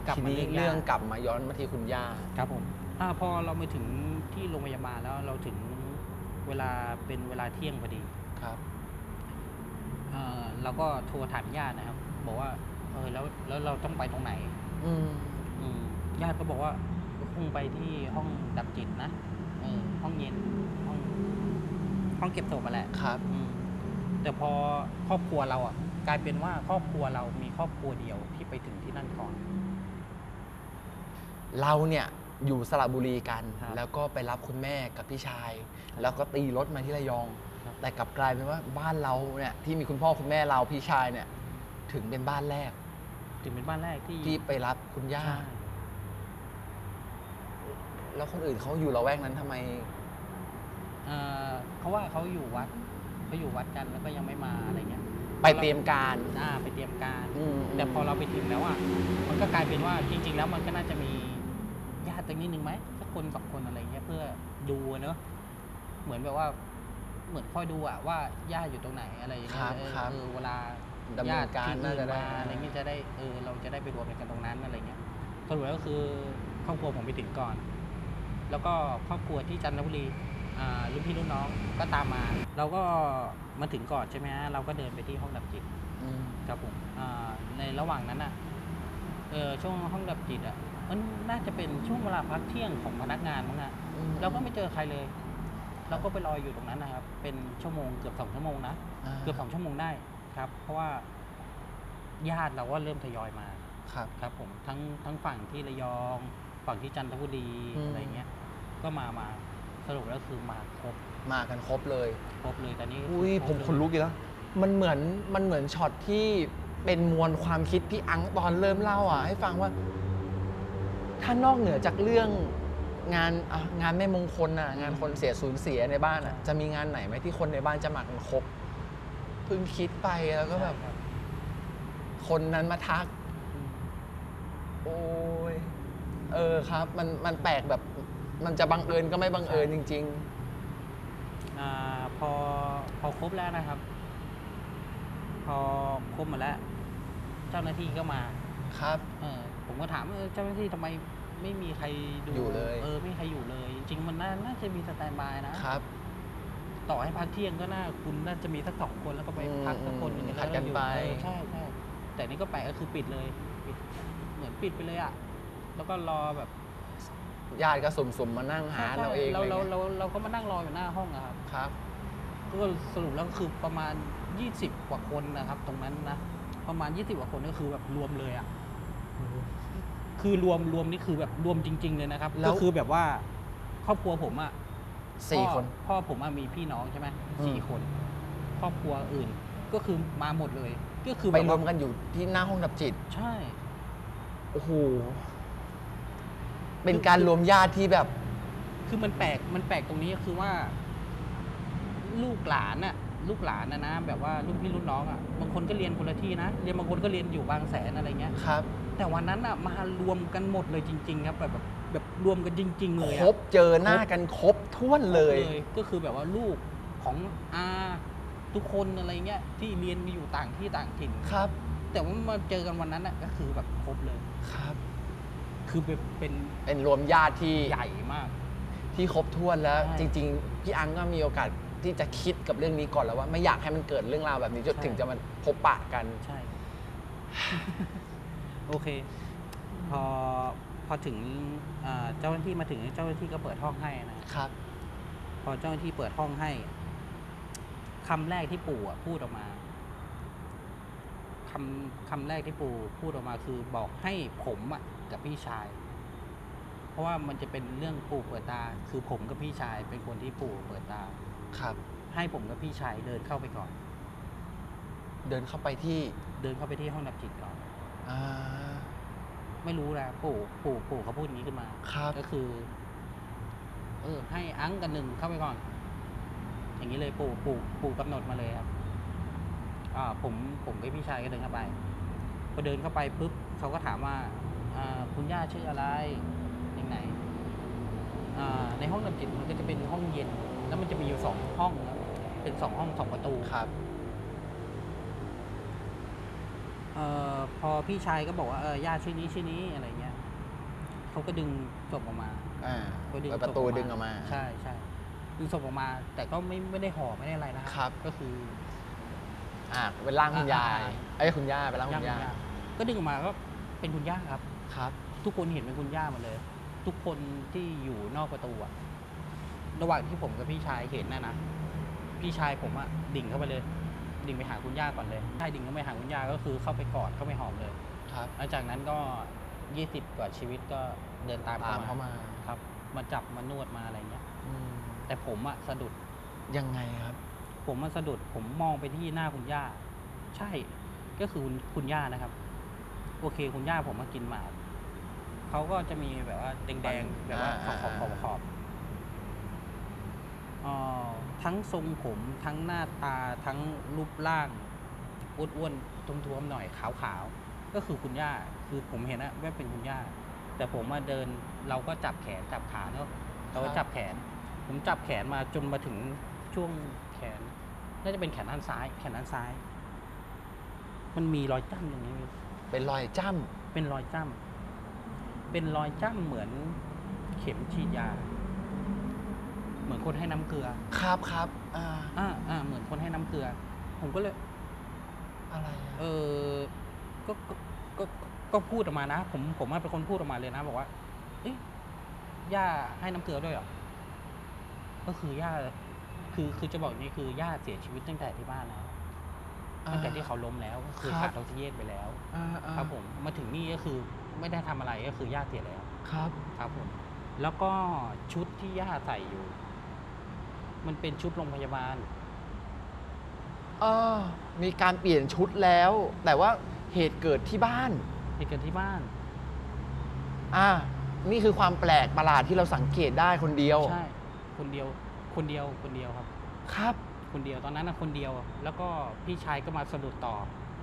กลับทีมานี้เรื่เรื่อองงกลับมาย้อนมาที่คุณย่าครับผมพอเราไปถึงที่โรงพยาบาลแล้วเราถึงเวลาเป็นเวลาเที่ยงพอดีครับเราก็โทรถามญาตินะครับบอกว่าแล้วเราต้องไปตรงไหนอืมญาติก็บอกว่าคงไปที่ห้องดับจิตนะห้องเย็นห้องเก็บศพอะแหละครับแต่พอครอบครัวเราอ่ะกลายเป็นว่าครอบครัวเรามีครอบครัวเดียวที่ไปถึงที่นั่นก่อนเราเนี่ยอยู่สระบุรีกันครับแล้วก็ไปรับคุณแม่กับพี่ชาย แล้วก็ตีรถมาที่ระยองครับแต่กลับกลายเป็นว่าบ้านเราเนี่ยที่มีคุณพ่อคุณแม่เราพี่ชายเนี่ยถึงเป็นบ้านแรกถึงเป็นบ้านแรกที่ที่ไปรับคุณย่าใช่แล้วคนอื่นเขาอยู่ละแวกนั้นทำไมเขาว่าเขาอยู่วัดกันแล้วก็ยังไม่มาอะไรเงี้ยไปเตรียมการไปเตรียมการอืมแต่พอเราไปถึงแล้วอ่ะมันก็กลายเป็นว่าจริง ๆ แล้วมันก็น่าจะมีญาติตรงนี้นึงไหมสักคนสองคนอะไรเงี้ยเพื่อดูเนอะเหมือนแบบว่าเหมือนคอยดูอะว่าญาติอยู่ตรงไหนอะไรอย่างเงี้ยครับเวลาดำเนินการญติที่น่าจะได้มาอะไรเงี้ยจะได้เราจะได้ไปรวมกันตรงนั้นอะไรเงี้ยสรุปแล้วก็คือครอบครัวผมไปถึงก่อน แล้วก็ครอบครัวที่จันทบุรีรุ่นพี่รุ่นน้องก็ตามมา เราก็มาถึงก่อนใช่ไหมฮะเราก็เดินไปที่ห้องดับจิตอืมครับผมในระหว่างนั้นอ่ะช่วงห้องดับจิตอ่ะมันน่าจะเป็นช่วงเวลาพักเที่ยงของพนักงานมั้งฮะเราก็ไม่เจอใครเลย เราก็ไปรออยู่ตรงนั้นนะครับ เป็นชั่วโมงเกือบ2 ชั่วโมงนะ เกือบ2 ชั่วโมงได้ครับ เพราะว่าญาติเราก็เริ่มทยอยมาครับครับผมทั้งฝั่งที่ระยองฝั่งที่จันทบุรี อะไรเงี้ยก็มาสรุปแล้วคือมาครบมากันครบเลยตอนนี้อุ้ยครบผมเลยขนลุกอีกแล้วมันเหมือนช็อตที่เป็นมวลความคิดพี่อังตอนเริ่มเล่าอ่ะให้ฟังว่า ถ้านอกเหนือจากเรื่องงานไม่มงคลน่ะ งานคนเสียสูญเสียในบ้านอ่ะ จะมีงานไหนไหมที่คนในบ้านจะมากันครบเพิ่งคิดไปแล้วก็แบบใช่ครับคนนั้นมาทักอืมโอ้ยครับ มันแปลกแบบ มันจะบังเอิญก็ไม่บังเอิญจริงพอครบแล้วนะครับ พอครบหมดแล้ว เจ้าหน้าที่ก็มาๆ ครับผมก็ถามเจ้าหน้าที่ทำไมไม่มีใครดูอยู่เลยไม่มีใครอยู่เลย จริงๆมันน่าจะมีสแตนด์บายนะครับต่อให้พักเที่ยงก็คุณน่าจะมีสัก2 คนแล้วก็ไปพักสักคนหนึ่งผัดกันไปใช่แต่นี่ก็แปลกก็คือปิดเลยเหมือนปิดไปเลยอ่ะแล้วก็รอแบบญาติก็สุ่มๆมานั่งหาเราเองเราอะไรเงี้ยเราก็มานั่งรออยู่หน้าห้องอะครับครับก็สรุปแล้วก็คือประมาณ20 กว่าคนนะครับ ตรงนั้นนะประมาณ20 กว่าคนก็คือแบบรวมเลยอ่ะคือรวมนี่คือแบบรวมจริง ๆเลยนะครับแล้วก็คือแบบว่าครอบครัวผมอ่ะ 4 คนพ่อผมมีพี่น้องใช่ไหมอืม 4 คน ครอบครัวอื่น ก็คือมาหมดเลย ก็คือไปแบบรวมว่ากันอยู่ที่หน้าห้องดับจิตใช่โอ้โห เป็นการรวมญาติที่แบบคือมันแปลกตรงนี้ก็คือว่า ลูกหลานนะแบบว่ารุ่นพี่รุ่นน้องอ่ะบางคนก็เรียนคนละที่นะเรียนบางคนก็เรียนอยู่บางแสนอะไรเงี้ยครับแต่วันนั้นอ่ะมารวมกันหมดเลยจริง ๆ ครับแบบรวมกันจริง ๆ เลยครบเจอหน้ากันครบท้วนเลยก็คือแบบว่าลูกของอาทุกคนอะไรเงี้ยที่เรียนอยู่ต่างที่ต่างถิ่นครับแต่ว่ามาเจอกันวันนั้นอ่ะก็คือแบบครบเลยครับคือเป็นเป็นรวมญาติที่ใหญ่มากที่ครบถ้วนแล้วใช่จริง ๆ พี่อังก็มีโอกาสที่จะคิดกับเรื่องนี้ก่อนแล้วว่าไม่อยากให้มันเกิดเรื่องราวแบบนี้จนถึงจะมาพบปะกันใช่ โอเค พอถึงเจ้าหน้าที่มาถึงเจ้าหน้าที่ก็เปิดห้องให้นะครับ พอเจ้าหน้าที่เปิดห้องให้คำแรกที่ปู่พูดออกมาคำแรกที่ปู่พูดออกมาคือบอกให้ผมกับพี่ชาย เพราะว่ามันจะเป็นเรื่องปู่เปิดตา คือผมกับพี่ชายเป็นคนที่ปู่เปิดตาครับให้ผมกับพี่ชายเดินเข้าไปก่อนเดินเข้าไปที่เดินเข้าไปที่ห้องดับจิตก่อนอ่าไม่รู้นะปู่เขาพูดอย่างนี้ขึ้นมาครับก็คือ ให้อังกันหนึ่งเข้าไปก่อน อย่างนี้เลยปู่กำหนดมาเลยครับผมกับพี่ชายก็เดินเข้าไปพอเดินเข้าไปปุ๊บเขาก็ถามว่าคุณย่าชื่ออะไรอย่างไหนในห้องดับจิตมันก็จะเป็นห้องเย็น แล้วมันจะมีอยู่2 ห้องครับเป็น2 ห้อง 2 ประตูครับพอพี่ชายก็บอกว่าย่าชื่อนี้อะไรเงี้ยเขาก็ดึงศพออกมาเปิดประตูดึงออกมาใช่ดึงศพออกมาแต่ก็ไม่ได้ห่อไม่ได้อะไรนะครับก็คือเป็นร่างคุณยายคุณย่าเป็นร่างคุณย่าก็ดึงออกมาก็เป็นคุณย่าครับครับทุกคนเห็นเป็นคุณย่าหมดเลยทุกคนที่อยู่นอกประตูอะระหว่างที่ผมกับพี่ชายเห็นนะพี่ชายผมอะดิ่งเข้าไปเลยดิ่งไปหาคุณย่าก่อนเลยใช่ดิ่งเข้าไปหาคุณย่าก็คือเข้าไปกอดเข้าไปหอมเลยครับหลังจากนั้นก็20 กว่าชีวิตก็เดินตามเข้ามาครับมาจับมานวดมาอะไรเงี้ยแต่ผมอะสะดุดยังไงครับผมมาสะดุดผมมองไปที่หน้าคุณย่าใช่ก็คือคุณย่านะครับโอเคคุณย่าผมมากินหมากเขาก็จะมีแบบว่าแดงๆแบบว่าขอบทั้งทรงผมทั้งหน้าตาทั้งรูปร่างอ้วนๆท้วมๆหน่อยขาวๆก็คือคุณย่าคือผมเห็นนะว่าเป็นคุณย่าแต่ผมมาเดินเราก็จับแขนจับขาเนาะเราก็จับแขนผมจับแขนมาจนมาถึงช่วงแขนน่าจะเป็นแขนด้านซ้ายมันมีรอยจ้ำอย่างนี้เป็นรอยจ้ำเป็นรอยจ้ำเหมือนเข็มฉีดยาเหมือนคนให้น้ำเกลือครับเหมือนคนให้น้ำเกลือผมก็เลยอะไรก็พูดออกมานะผมเป็นคนพูดออกมาเลยนะบอกว่าย่าให้น้ำเกลือด้วยเหรอก็คือย่าคือจะบอกนี่คือย่าเสียชีวิตตั้งแต่ที่บ้านแล้วตั้งแต่ที่เขาล้มแล้วคือขาดออกซิเจนไปแล้วครับผมมาถึงนี่ก็คือไม่ได้ทำอะไรก็คือย่าเสียแล้วครับผมแล้วก็ชุดที่ย่าใส่อยู่มันเป็นชุดโรงพยาบาลมีการเปลี่ยนชุดแล้วแต่ว่าเหตุเกิดที่บ้านนี่คือความแปลกประหลาดที่เราสังเกตได้คนเดียวใช่คนเดียวครับครับคนเดียวตอนนั้นนะคนเดียวแล้วก็พี่ชายก็มาสะดุดต่อ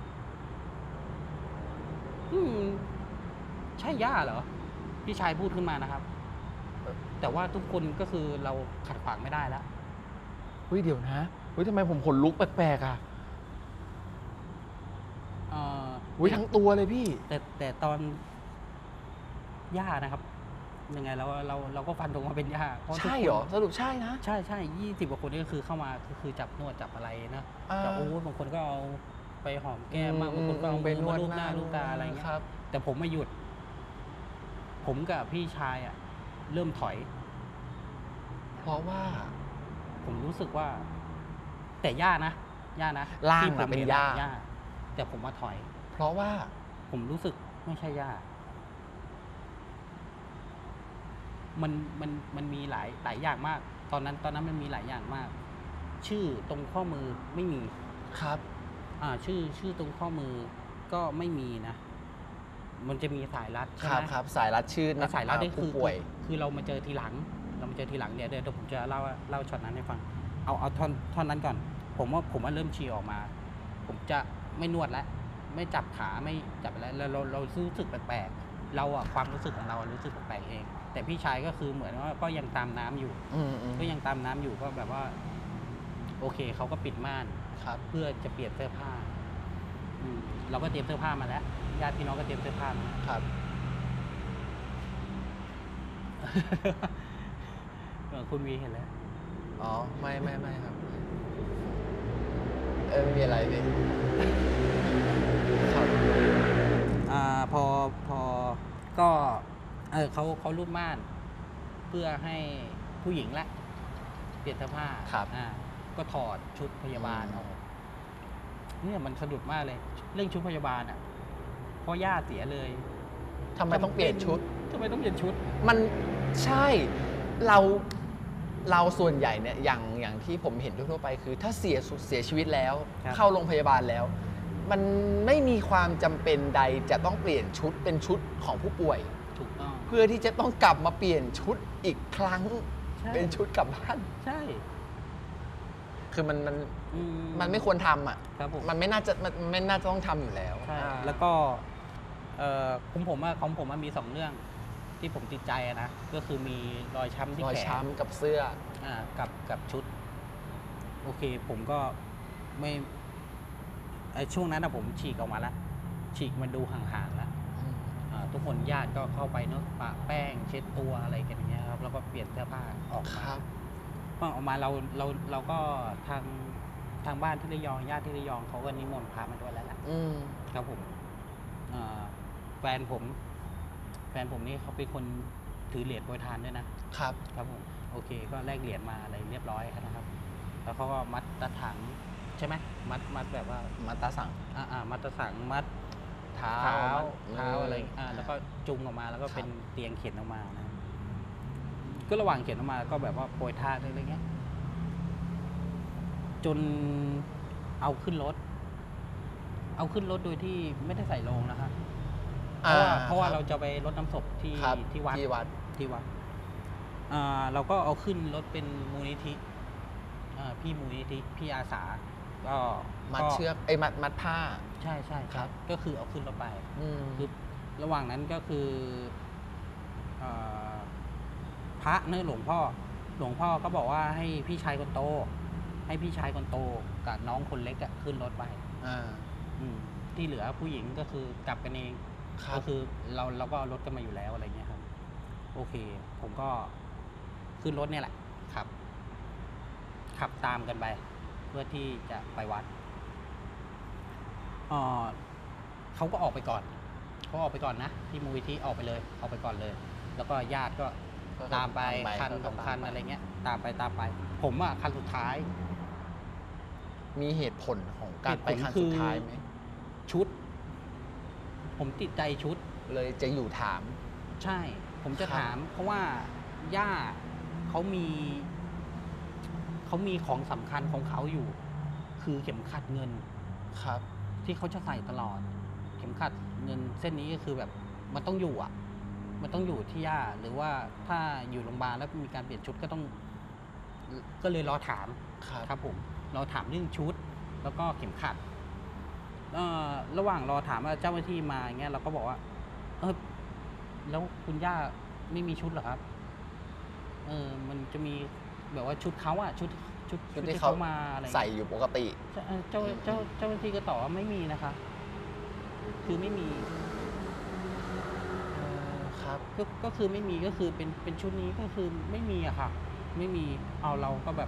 ใช่ย่าเหรอพี่ชายพูดขึ้นมานะครับแต่ว่าทุกคนก็คือเราขัดขวางไม่ได้แล้วเดี๋ยวนะทำไมผมขนลุกแปลกๆทั้งตัวเลยพี่แต่ตอนย่านะครับยังไงเราก็ฟันธงว่าเป็นย่าใช่เหรอสรุปใช่นะใช่20 กว่าคนนี่ก็คือเข้ามาคือจับนวดจับอะไรนะจับบางคนก็เอาไปหอมแก้มบางคนก็เอามือมาลูบหน้าลูบตาอะไรเงี้ยแต่ผมไม่หยุดผมกับพี่ชายเริ่มถอยเพราะว่าผมรู้สึกว่าแต่ย่านะร่างเป็นย่าแต่ผมมาถอยเพราะว่าผมรู้สึกไม่ใช่ย่ามันมีหลายอย่างมากตอนนั้นมันมีหลายอย่างมากชื่อตรงข้อมือไม่มีครับชื่อตรงข้อมือก็ไม่มีนะมันจะมีสายรัดใช่ไหมครับสายรัดชื่อสายรัดนี่คือเรามาเจอทีหลังเดี๋ยวผมจะเล่าช็อตนั้นให้ฟังเอาท่อนนั้นก่อนผมว่าเริ่มฉี่ออกมาผมจะไม่นวดแล้วไม่จับขาไม่จับอะไรแล้วเรารู้สึกแปลกๆเราความรู้สึกของเรารู้สึกแปลกๆเองแต่พี่ชายก็คือเหมือนว่าก็ยังตามน้ำอยู่ก็แบบว่าโอเคเขาก็ปิดม่านเพื่อจะเปลี่ยนเสื้อผ้าเราก็เตรียมเสื้อผ้ามาแล้วญาติพี่น้องก็เตรียมเสื้อผ้ามาคุณวีเห็นแล้วไม่ครับไม่มีอะไรเลยพอก็เขารูปม่านเพื่อให้ผู้หญิงละเปลี่ยนเสื้อผ้าก็ถอดชุดพยาบาลออกเนี่ยมันสะดุดมากเลยเรื่องชุดพยาบาลเพราะย่าเสียเลยทำไมต้องเปลี่ยนชุดมันใช่เราส่วนใหญ่เนี่ยอย่างที่ผมเห็นทั่วไปคือถ้าเสียชีวิตแล้วเข้าโรงพยาบาลแล้วมันไม่มีความจำเป็นใดจะต้องเปลี่ยนชุดเป็นชุดของผู้ป่วยถูกต้องเพื่อที่จะต้องกลับมาเปลี่ยนชุดอีกครั้งเป็นชุดกลับบ้านใช่คือมันไม่ควรทำมันไม่น่าจะต้องทำอยู่แล้วใช่แล้วก็ของผมมี2เรื่องที่ผมติดใจนะก็คือมีรอยช้ำที่แขนรอยช้ำกับเสื้อกับชุดโอเคผมก็ไม่ช่วงนั้นผมฉีกออกมาแล้วฉีกมาดูห่างๆแล้วทุกคนญาติก็เข้าไปเนาะปะแป้งเช็ดตัวอะไรกันอย่างเงี้ยครับแล้วก็เปลี่ยนเสื้อผ้าออกมาพอออกมาเราก็ทางบ้านที่ระยองญาติที่ระยองเขาก็นิมนต์พระมาด้วยแล้วแหละครับผมแฟนผมนี่เขาเป็นคนถือเหรียญโปรยทานด้วยนะครับครับผมโอเคก็แลกเหรียญมาอะไรเรียบร้อยนะครับแล้วเขาก็มัดตะถังใช่ไหมมัดแบบว่ามัดตาสังมัดตะสังมัดเท้าอะไรแล้วก็จุงออกมาแล้วก็เป็นเตียงเข็นออกมานะก็ระหว่างเข็นออกมาก็แบบว่าโปรยทานอะไรเงี้ยจนเอาขึ้นรถโดยที่ไม่ได้ใส่โลงนะครับเพราะว่าเราจะไปรดน้ำศพที่วัดเราก็เอาขึ้นรถเป็นมูลนิธิพี่อาสาก็มัดเชือกมัดผ้าใช่ครับก็คือเอาขึ้นรถไปคือระหว่างนั้นก็คือพระหลวงพ่อก็บอกว่าให้พี่ชายคนโตกับน้องคนเล็กขึ้นรถไปที่เหลือผู้หญิงก็คือกลับกันเองก็คือเราก็รถกันมาอยู่แล้วอะไรเงี้ยครับโอเคผมก็ขึ้นรถเนี่ยแหละขับตามกันไปเพื่อที่จะไปวัดเขาก็ออกไปก่อนนะที่มูลนิธิออกไปก่อนเลยแล้วก็ญาติก็ตามไปคัน2 คันอะไรเงี้ยตามไปผมคันสุดท้ายมีเหตุผลของการไปคันสุดท้ายไหมชุดผมติดใจชุดเลยจะอยู่ถามใช่ผมจะถามเพราะว่าย่าเขามีของสำคัญของเขาอยู่คือเข็มขัดเงินครับที่เขาจะใส่ตลอดเข็มขัดเงินเส้นนี้ก็คือแบบมันต้องอยู่มันต้องอยู่ที่ย่าหรือว่าถ้าอยู่โรงพยาบาลแล้วมีการเปลี่ยนชุดก็เลยรอถามครับผมรอถามเรื่องชุดแล้วก็เข็มขัดระหว่างรอถามเจ้าหน้าที่มาอย่างเงี้ยเราก็บอกว่าแล้วคุณย่าไม่มีชุดเหรอครับมันจะมีแบบว่าชุดเขาชุดที่เขามาอะไรใส่อยู่ปกติเจ้าหน้าที่ก็ตอบว่าไม่มีนะคะคือไม่มีครับก็คือไม่มีก็คือเป็นชุดนี้ก็คือไม่มีอะค่ะไม่มีเราก็แบบ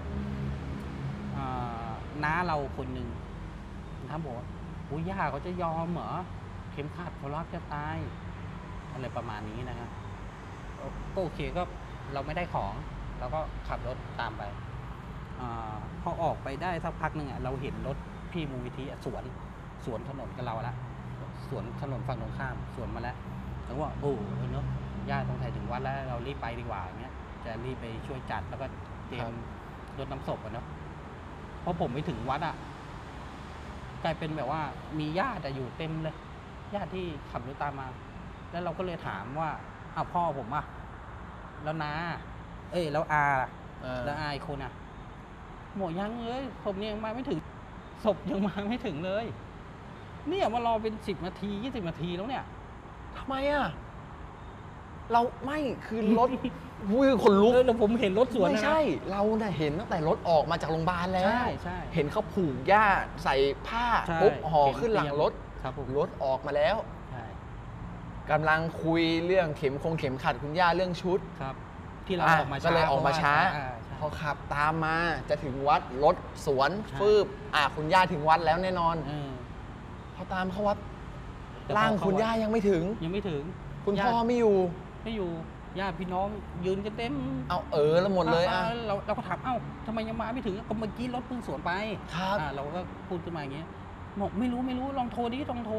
น้าเราคนหนึ่งท่านบอกว่าโอ้ย่าเขาจะยอมเหรอเข็มขัดเขารักจะตายอะไรประมาณนี้นะครับก็โอเคก็เราไม่ได้ของเราก็ขับรถตามไปพอออกไปได้สักพักหนึ่งเราเห็นรถพี่มูลนิธิสวนถนนกับเราละสวนถนนฝั่งตรงข้ามสวนมาแล้วแล้วว่าโอ้เนอะญาติต้องใส่ถึงวัดแล้วเรารีบไปดีกว่าอย่างเงี้ยจะรีบไปช่วยจัดแล้วก็เตรียมรถน้ำศพเนาะพอผมไปถึงวัดกลายเป็นแบบว่ามีญาติอยู่เต็มเลยญาติที่ขับรถตามมาแล้วเราก็เลยถามว่าพ่อผมแล้วน้าแล้วแล้วอาอีกคนหมดยังเลยศพยังมาไม่ถึงเลยเนี่ยมารอเป็น10 นาที20 นาทีแล้วเนี่ยทำไมเราไม่คือรถวุ้ยคนลุกแล้วผมเห็นรถสวนไม่ใช่เราเนี่ยเห็นตั้งแต่รถออกมาจากโรงพยาบาลแล้วใช่เห็นเขาผูกหญ้าใส่ผ้าปุ๊บห่อขึ้นหลังรถรถออกมาแล้วกำลังคุยเรื่องเข็มขัดคุณย่าเรื่องชุดครับที่เราออกมาก็เลยออกมาช้าพอขับตามมาจะถึงวัดรถสวนฟืบคุณย่าถึงวัดแล้วแน่นอนพอตามเข้าวัดร่างคุณย่ายังไม่ถึงคุณพ่อไม่อยู่ญาติพี่น้องยืนกันเต็มแล้วหมดเลยเราก็ถามทำไมยังมาไม่ถึงก็เมื่อกี้รถเพิ่งสวนไปครับเราก็พูดขึ้นมาอย่างเงี้ยบอกไม่รู้ลองโทรดิ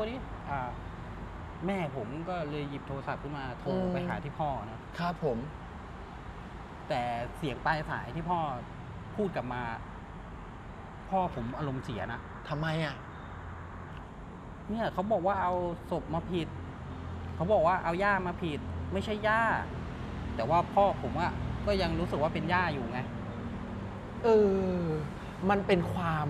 แม่ผมก็เลยหยิบโทรศัพท์ขึ้นมาโทรไปหาที่พ่อนะครับผมแต่เสียงปลายสายที่พ่อพูดกลับมาพ่อผมอารมณ์เสียนะทำไมเนี่ยเขาบอกว่าเอาศพมาผิดเขาบอกว่าเอาย่ามาผิดไม่ใช่ย่าแต่ว่าพ่อผมก็ยังรู้สึกว่าเป็นย่าอยู่ไงมันเป็นความ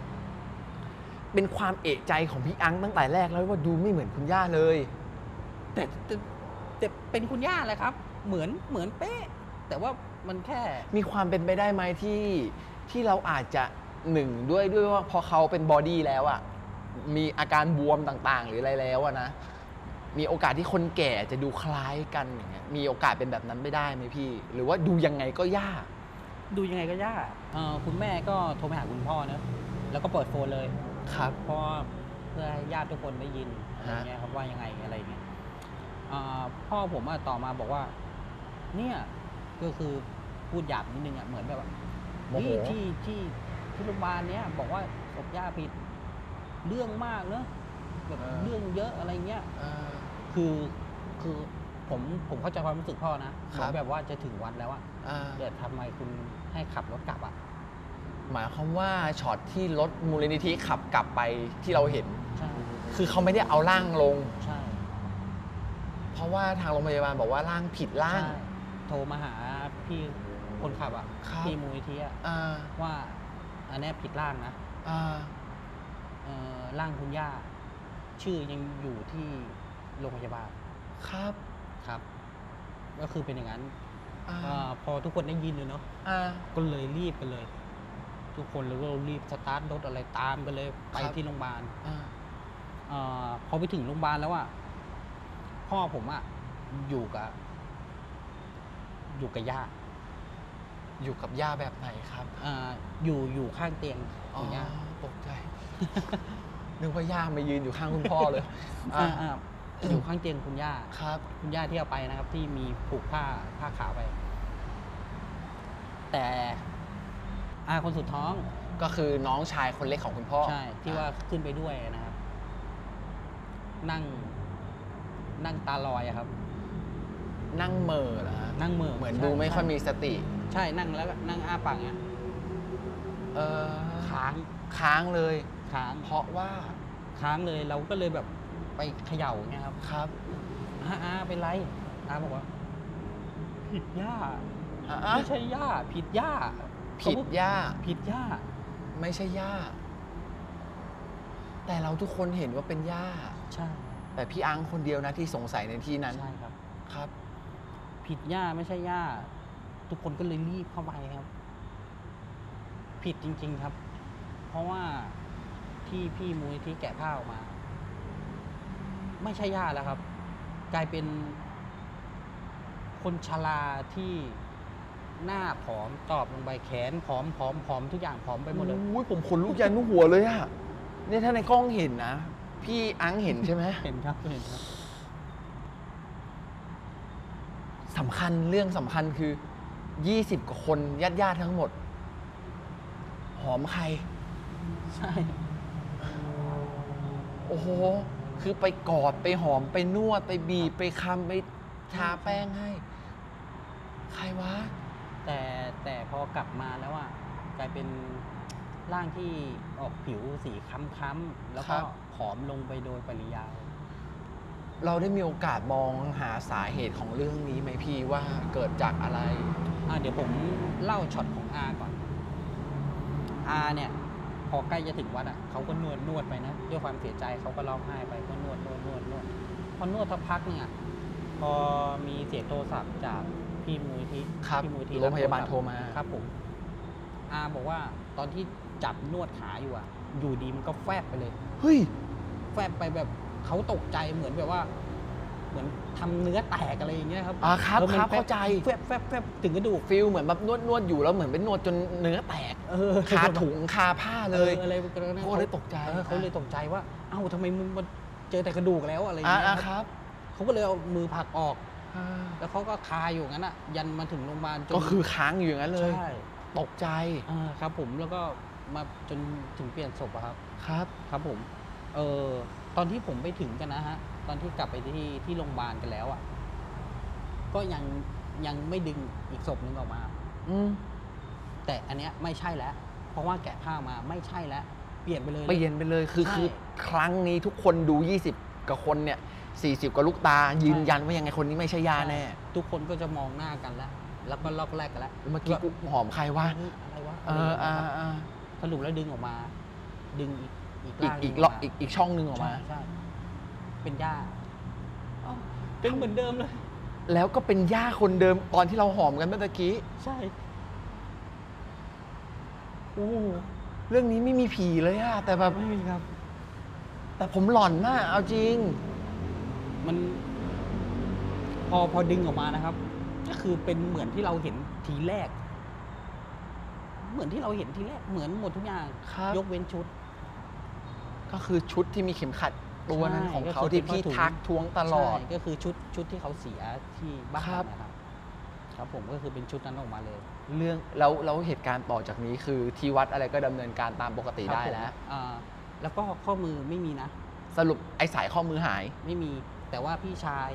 เอะใจของพี่อังตั้งแต่แรกแล้วว่าดูไม่เหมือนคุณย่าเลยแต่เป็นคุณย่าแหละครับเหมือนเป๊ะแต่ว่ามันแค่มีความเป็นไปได้ไหมที่เราอาจจะหนึ่งด้วยว่าพอเขาเป็นบอดี้แล้วมีอาการบวมต่างๆ หรืออะไรแล้วอะนะมีโอกาสที่คนแก่จะดูคล้ายกันอย่างเงี้ยมีโอกาสเป็นแบบนั้นไม่ได้ไหมพี่ หรือว่าดูยังไงก็ยากดูยังไงก็ยากคุณแม่ก็โทรไปหาคุณพ่อเนอะแล้วก็เปิดโฟนเลยครับเพราะเพื่อให้ญาติทุกคนได้ยินอะไรเงี้ยครับว่ายังไงอะไรเงี้ยพ่อผมต่อมาบอกว่า เนี่ยก็คือพูดหยาบนิดนึงเหมือนแบบว่าโมโหที่โรงพยาบาลเนี้ยบอกว่าศพย่าผิดเรื่องมากเนอะแบบเรื่องเยอะอะไรเงี้ย คือผมเข้าใจความรู้สึกพ่อนะเหมือนแบบว่าจะถึงวันแล้วอะเดี๋ยวทำไมคุณให้ขับรถกลับอะหมายความว่าช็อตที่รถมูลนิธิขับกลับไปที่เราเห็นใช่คือเขาไม่ได้เอาร่างลงใช่เพราะว่าทางโรงพยาบาลบอกว่าร่างผิดร่างใช่โทรมาหาพี่คนขับอะครับพี่มูลนิธิอะอ่าว่าอันเนี้ยผิดร่างนะอ่าร่างคุณย่า ชื่อยังอยู่ที่โรงพยาบาลครับครับ ก็คือเป็นอย่างนั้นอ่าพอทุกคนได้ยินเลยเนาะอ่าก็เลยรีบกันเลย ทุกคนเลยก็รีบสตาร์ทรถอะไรตามกันเลยไปที่โรงพยาบาล พอไปถึงโรงพยาบาลแล้วพ่อผมอยู่กับย่าอยู่กับย่าแบบไหนครับอยู่ข้างเตียงของย่าตกใจ นึกว่าย่ามายืนอยู่ข้างคุณพ่อเลยอยู่ข้างเตียงคุณย่าครับคุณย่าที่เอาไปนะครับ ที่มีผูกผ้าขาวไป แต่คนสุดท้องก็คือน้องชายคนเล็กของคุณพ่อใช่ที่ว่าขึ้นไปด้วยนะครับ นั่งตาลอยครับนั่งเหม่อเหรอฮะนั่งเหม่อเหมือนใช่ดูไม่ค่อยใช่มีสติใช่นั่งแล้วก็นั่งอ้าปากเงี้ย ค้างค้างเลยค้างเพราะว่าค้างเลยเราก็เลยแบบไปเขย่าเงี้ยครับครับเป็นไรบอกว่าผิดย่าอ่ะไม่ใช่ย่าผิดย่าผิดย่าผิดย่าไม่ใช่ย่า แต่เราทุกคนเห็นว่าเป็นย่าใช่แต่พี่อังคนเดียวนะที่สงสัยในที่นั้นใช่ครับครับผิดย่าไม่ใช่ย่า ทุกคนก็เลยรีบเข้าไปครับ ผิดจริง ๆครับ เพราะว่าที่พี่มูลนิธิแกะผ้าออกมา ไม่ใช่ย่าแล้วครับ กลายเป็นคนชราที่หน้าผอมตอบลงไปแขนผอมทุกอย่างผอมไปหมดเลยโอ้ยผมขนลุกยันลูกหัวเลยอะเนี่ยถ้าในกล้องเห็นนะ พี่อังเห็นใช่ไหมเห็นครับเห็นครับสำคัญเรื่องสำคัญคือ 20 กว่าคนญาติทั้งหมด หอมใครใช่โอ้โห คือไปกอดไปหอมไปนวดไปบีบไปคำไปทาแป้งให้ ใครวะแต่พอกลับมาแล้วกลายเป็นร่างที่ออกผิวสีค้ำๆแล้วก็ผอมลงไปโดยปริยายเราได้มีโอกาสมองหาสาเหตุของเรื่องนี้ไหมพี่ว่าเกิดจากอะไรเดี๋ยวผมเล่าช็อตของก่อนเนี่ยพอใกล้จะถึงวัดเขาก็นวดไปนะด้วยความเสียใจเขาก็ร้องไห้ไปก็นวดพอนวดสักพักนึงพอมีเสียงโทรศัพท์จากพี่มูลนิธิครับพี่มูลนิธิโรงพยาบาลโทรมาครับผมบอกว่าตอนที่จับนวดขาอยู่อยู่ดีมันก็แฟบไปเลยเฮ้ยแฟบไปแบบเขาตกใจเหมือนแบบว่า เหมือนทำเนื้อแตกอะไรอย่างเงี้ยครับครับแล้วมันครับเข้าใจแฟบถึงกระดูกฟิลเหมือนแบบนวดอยู่แล้วเหมือนเป็นนวดจนเนื้อแตก คาถุงคาผ้าเลยอะไรเขาเลยตกใจเขาเลยตกใจว่าเอ้าทำไมมึงมาเจอแต่กระดูกแล้วอะไรอย่างเงี้ยครับเขาก็เลยเอามือผลักออก แล้วเขาก็คาอยู่งั้นยันมาถึงโรงพยาบาลจนก็คือค้างอยู่อย่างนั้นเลยใช่ตกใจครับผมแล้วก็มาจนถึงเปลี่ยนศพครับครับครับผมตอนที่ผมไปถึงกันนะฮะตอนที่กลับไปที่โรงพยาบาลกันแล้วก็ยังไม่ดึงอีกศพหนึ่งออกมา แต่อันเนี้ยไม่ใช่แล้ว เพราะว่าแกะผ้ามาไม่ใช่แล้วเปลี่ยนไปเลยเปลี่ยนไปเลยคือครั้งนี้ทุกคนดู20กับคนเนี่ย40กับลูกตายืนยันว่ายังไงคนนี้ไม่ใช่ยาแน่ทุกคนก็จะมองหน้ากันแล้วก็ล็อกแรกกันแล้วเมื่อกี้กูหอมใครวะอะไรวะ สรุปแล้วดึงออกมา ดึงอีกร่างอีกช่องหนึ่งออกมาใช่เป็นย่าเป็นเหมือนเดิมเลยแล้วก็เป็นย่าคนเดิมตอนที่เราหอมกันเมื่อกี้ใช่โอ้เรื่องนี้ไม่มีผีเลยอะแต่แบบไม่มีครับแต่ผมหลอนมากเอาจริงมันพอดึงออกมานะครับ ก็คือเป็นเหมือนที่เราเห็นทีแรก เหมือนที่เราเห็นทีแรกเหมือนหมดทุกอย่างยกเว้นชุดก็คือชุดที่มีเข็มขัดตัวนั้นของเขาที่พี่ทักท้วงตลอดก็คือชุดที่เขาเสียที่บ้านนะครับครับผมก็คือเป็นชุดนั้นออกมาเลยเรื่องแล้วเหตุการณ์ต่อจากนี้คือที่วัดอะไรก็ดำเนินการตามปกติได้แล้วแล้วก็ข้อมือไม่มีนะสรุปไอ้สายข้อมือหายไม่มีแต่ว่าพี่ชาย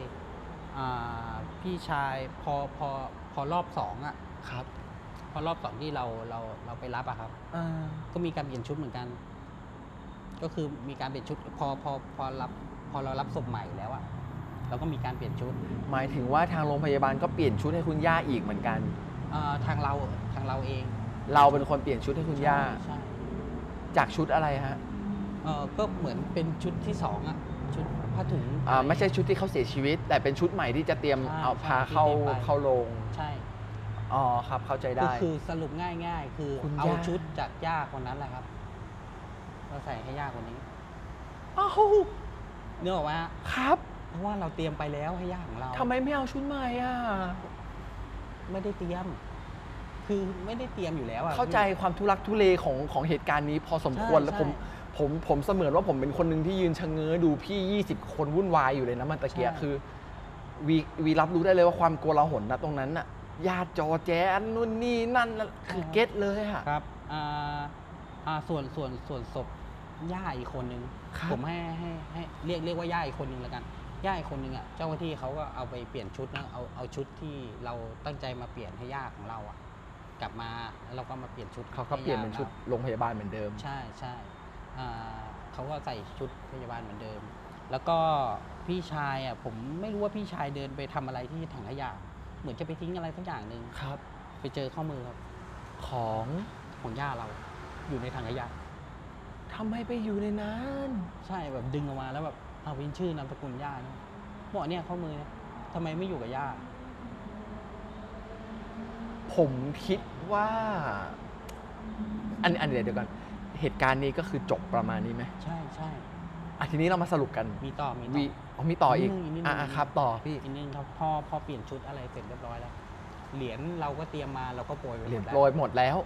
พอรอบสองอ่ะครับพอรอบสองที่เราไปรับอะครับก็มีการเปลี่ยนชุดเหมือนกัน ก็คือมีการเปลี่ยนชุดพอเรารับศพใหม่แล้วอะเราก็มีการเปลี่ยนชุดหมายถึงว่าทางโรงพยาบาลก็เปลี่ยนชุดให้คุณย่าอีกเหมือนกันทางเราเองเราเป็นคนเปลี่ยนชุดให้คุณย่าใช่จากชุดอะไรฮะก็เหมือนเป็นชุดที่สองอะชุดผ้าถุงไม่ใช่ชุดที่เขาเสียชีวิตแต่เป็นชุดใหม่ที่จะเตรียมเอาพาเข้าโรงใช่อ๋อครับเข้าใจได้คือสรุปง่ายๆคือเอาชุดจากย่าคนนั้นแหละครับเราใส่ให้ย่าคนนี้อ้าวเนื้อออกไหมครับเพราะว่าเราเตรียมไปแล้วให้ย่าของเราทำไมไม่เอาชุดใหม่อ่ะไม่ได้เตรียมคือไม่ได้เตรียมอยู่แล้วเข้าใจความทุลักทุเลของเหตุการณ์นี้พอสมควรแล้วผมเสมือนว่าผมเป็นคนหนึ่งที่ยืนชะเง้อดูพี่20คนวุ่นวายอยู่เลยนะมันตะเกียคือวีรับรู้ได้เลยว่าความโกลาหลนะตรงนั้นน่ะญาติจอแจ๊นู่นนี่นั่นคือเก็ตเลยค่ะครับส่วนศพย่าอีกคนนึงผมให้เรียกว่าย่าอีกคนนึงแล้วกันย่าอีกคนนึงอ่ะเจ้าหน้าที่เขาก็เอาไปเปลี่ยนชุดนะเอาชุดที่เราตั้งใจมาเปลี่ยนให้ย่าของเราอ่ะกลับมาแล้วเราก็มาเปลี่ยนชุดเขาก็เปลี่ยนเป็นชุดโรงพยาบาลเหมือนเดิมใช่เขาก็ใส่ชุดพยาบาลเหมือนเดิมแล้วก็พี่ชายอ่ะผมไม่รู้ว่าพี่ชายเดินไปทำอะไรที่ถังขยะเหมือนจะไปทิ้งอะไรสักอย่างหนึ่งครับไปเจอข้อมือครับของย่าเราอยู่ในถังขยะทำไมไปอยู่ในนั้นใช่แบบดึงออกมาแล้วแบบเอาเป็นชื่อนามสกุลย่าเนี่ยบอกเนี่ยข้อมือเนี่ยทำไมไม่อยู่กับย่าผมคิดว่าอันเดี๋ยวก่อนเหตุการณ์นี้ก็คือจบประมาณนี้ไหมใช่ทีนี้เรามาสรุปกันมีต่อมีต่ออีกครับต่อพี่อีกนิดนึงครับพอเปลี่ยนชุดอะไรเสร็จเรียบร้อยแล้วเหรียญเราก็เตรียมมาเราก็โปรยไปเหรียญโปรยหมดแล้ว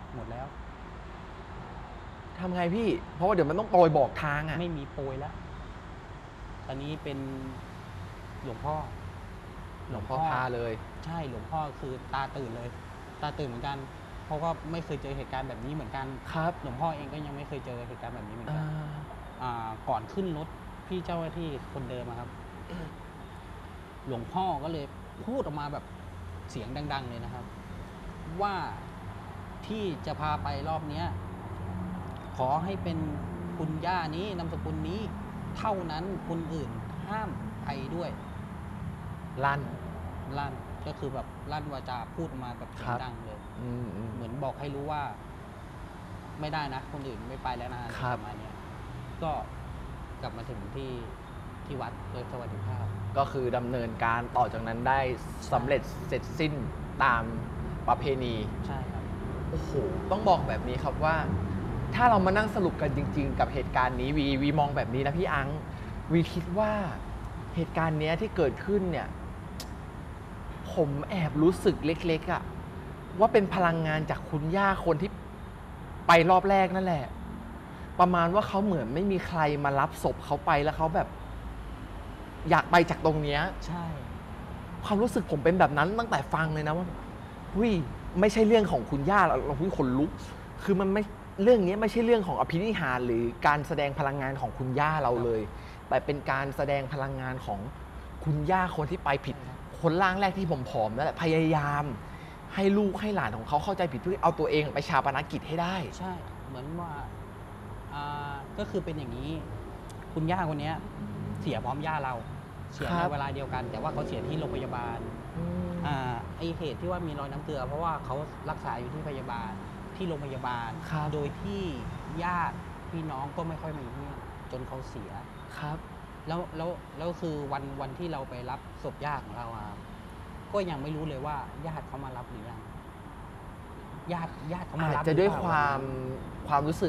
ทำไงพี่เพราะว่าเดี๋ยวมันต้องโปรยบอกทางอ่ะไม่มีโปรยแล้วตอนนี้เป็นหลวงพ่อพาเลยใช่หลวงพ่อคือตาตื่นเลยตาตื่นเหมือนกันเพราะก็ไม่เคยเจอเหตุการณ์แบบนี้เหมือนกันครับหลวงพ่อเองก็ยังไม่เคยเจอเหตุการณ์แบบนี้เหมือนกันก่อนขึ้นรถพี่เจ้าหน้าที่คนเดิมครับหลวงพ่อก็เลยพูดออกมาแบบเสียงดังๆเลยนะครับว่าที่จะพาไปรอบนี้ขอให้เป็นคุณย่านี้นามสกุลนี้เท่านั้นคนอื่นห้ามไปด้วยลั่นก็คือแบบลั่นวาจาพูดมาแบบเสียงดังเลยเหมือนบอกให้รู้ว่าไม่ได้นะคนอื่นไม่ไปแล้วนะประมาณนี้ก็กลับมาถึงที่วัดโดยสวัสดิภาพก็คือดำเนินการต่อจากนั้นได้สำเร็จเสร็จสิ้นตามประเพณีใช่ครับโอ้โหต้องบอกแบบนี้ครับว่าถ้าเรามานั่งสรุปกันจริงๆกับเหตุการณ์นี้วีมองแบบนี้นะพี่อังวีคิดว่าเหตุการณ์นี้ที่เกิดขึ้นเนี่ยผมแอบรู้สึกเล็กๆอะว่าเป็นพลังงานจากคุณย่าคนที่ไปรอบแรกนั่นแหละประมาณว่าเขาเหมือนไม่มีใครมารับศพเขาไปแล้วเขาแบบอยากไปจากตรงเนี้ยใช่ความรู้สึกผมเป็นแบบนั้นตั้งแต่ฟังเลยนะว่าไม่ใช่เรื่องของคุณย่าเราขนลุกคือมันไม่เรื่องนี้ไม่ใช่เรื่องของอภินิหารหรือการแสดงพลังงานของคุณย่าเราเลยแต่เป็นการแสดงพลังงานของคุณย่าคนที่ไปผิดคนร่างแรกที่ผมผอมนั่นแหละพยายามให้ลูกให้หลานของเขาเข้าใจผิดเพื่อเอาตัวเองไปฌาปนกิจให้ได้ใช่เหมือนว่าก็คือเป็นอย่างนี้คุณย่าคนนี้เสียพร้อมย่าเราเสียในเวลาเดียวกันแต่ว่าเขาเสียที่โรงพยาบาลไอเหตุที่ว่ามีรอยน้ำเกลือเพราะว่าเขารักษาอยู่ที่โรงพยาบาลโดยที่ญาติพี่น้องก็ไม่ค่อยมาเยี่ยมจนเขาเสียครับแล้วคือวันที่เราไปรับศพญาติของเราก็ยังไม่รู้เลยว่าญาติเขามารับหรือยังญาติเขามารับจะด้วยความรู้สึก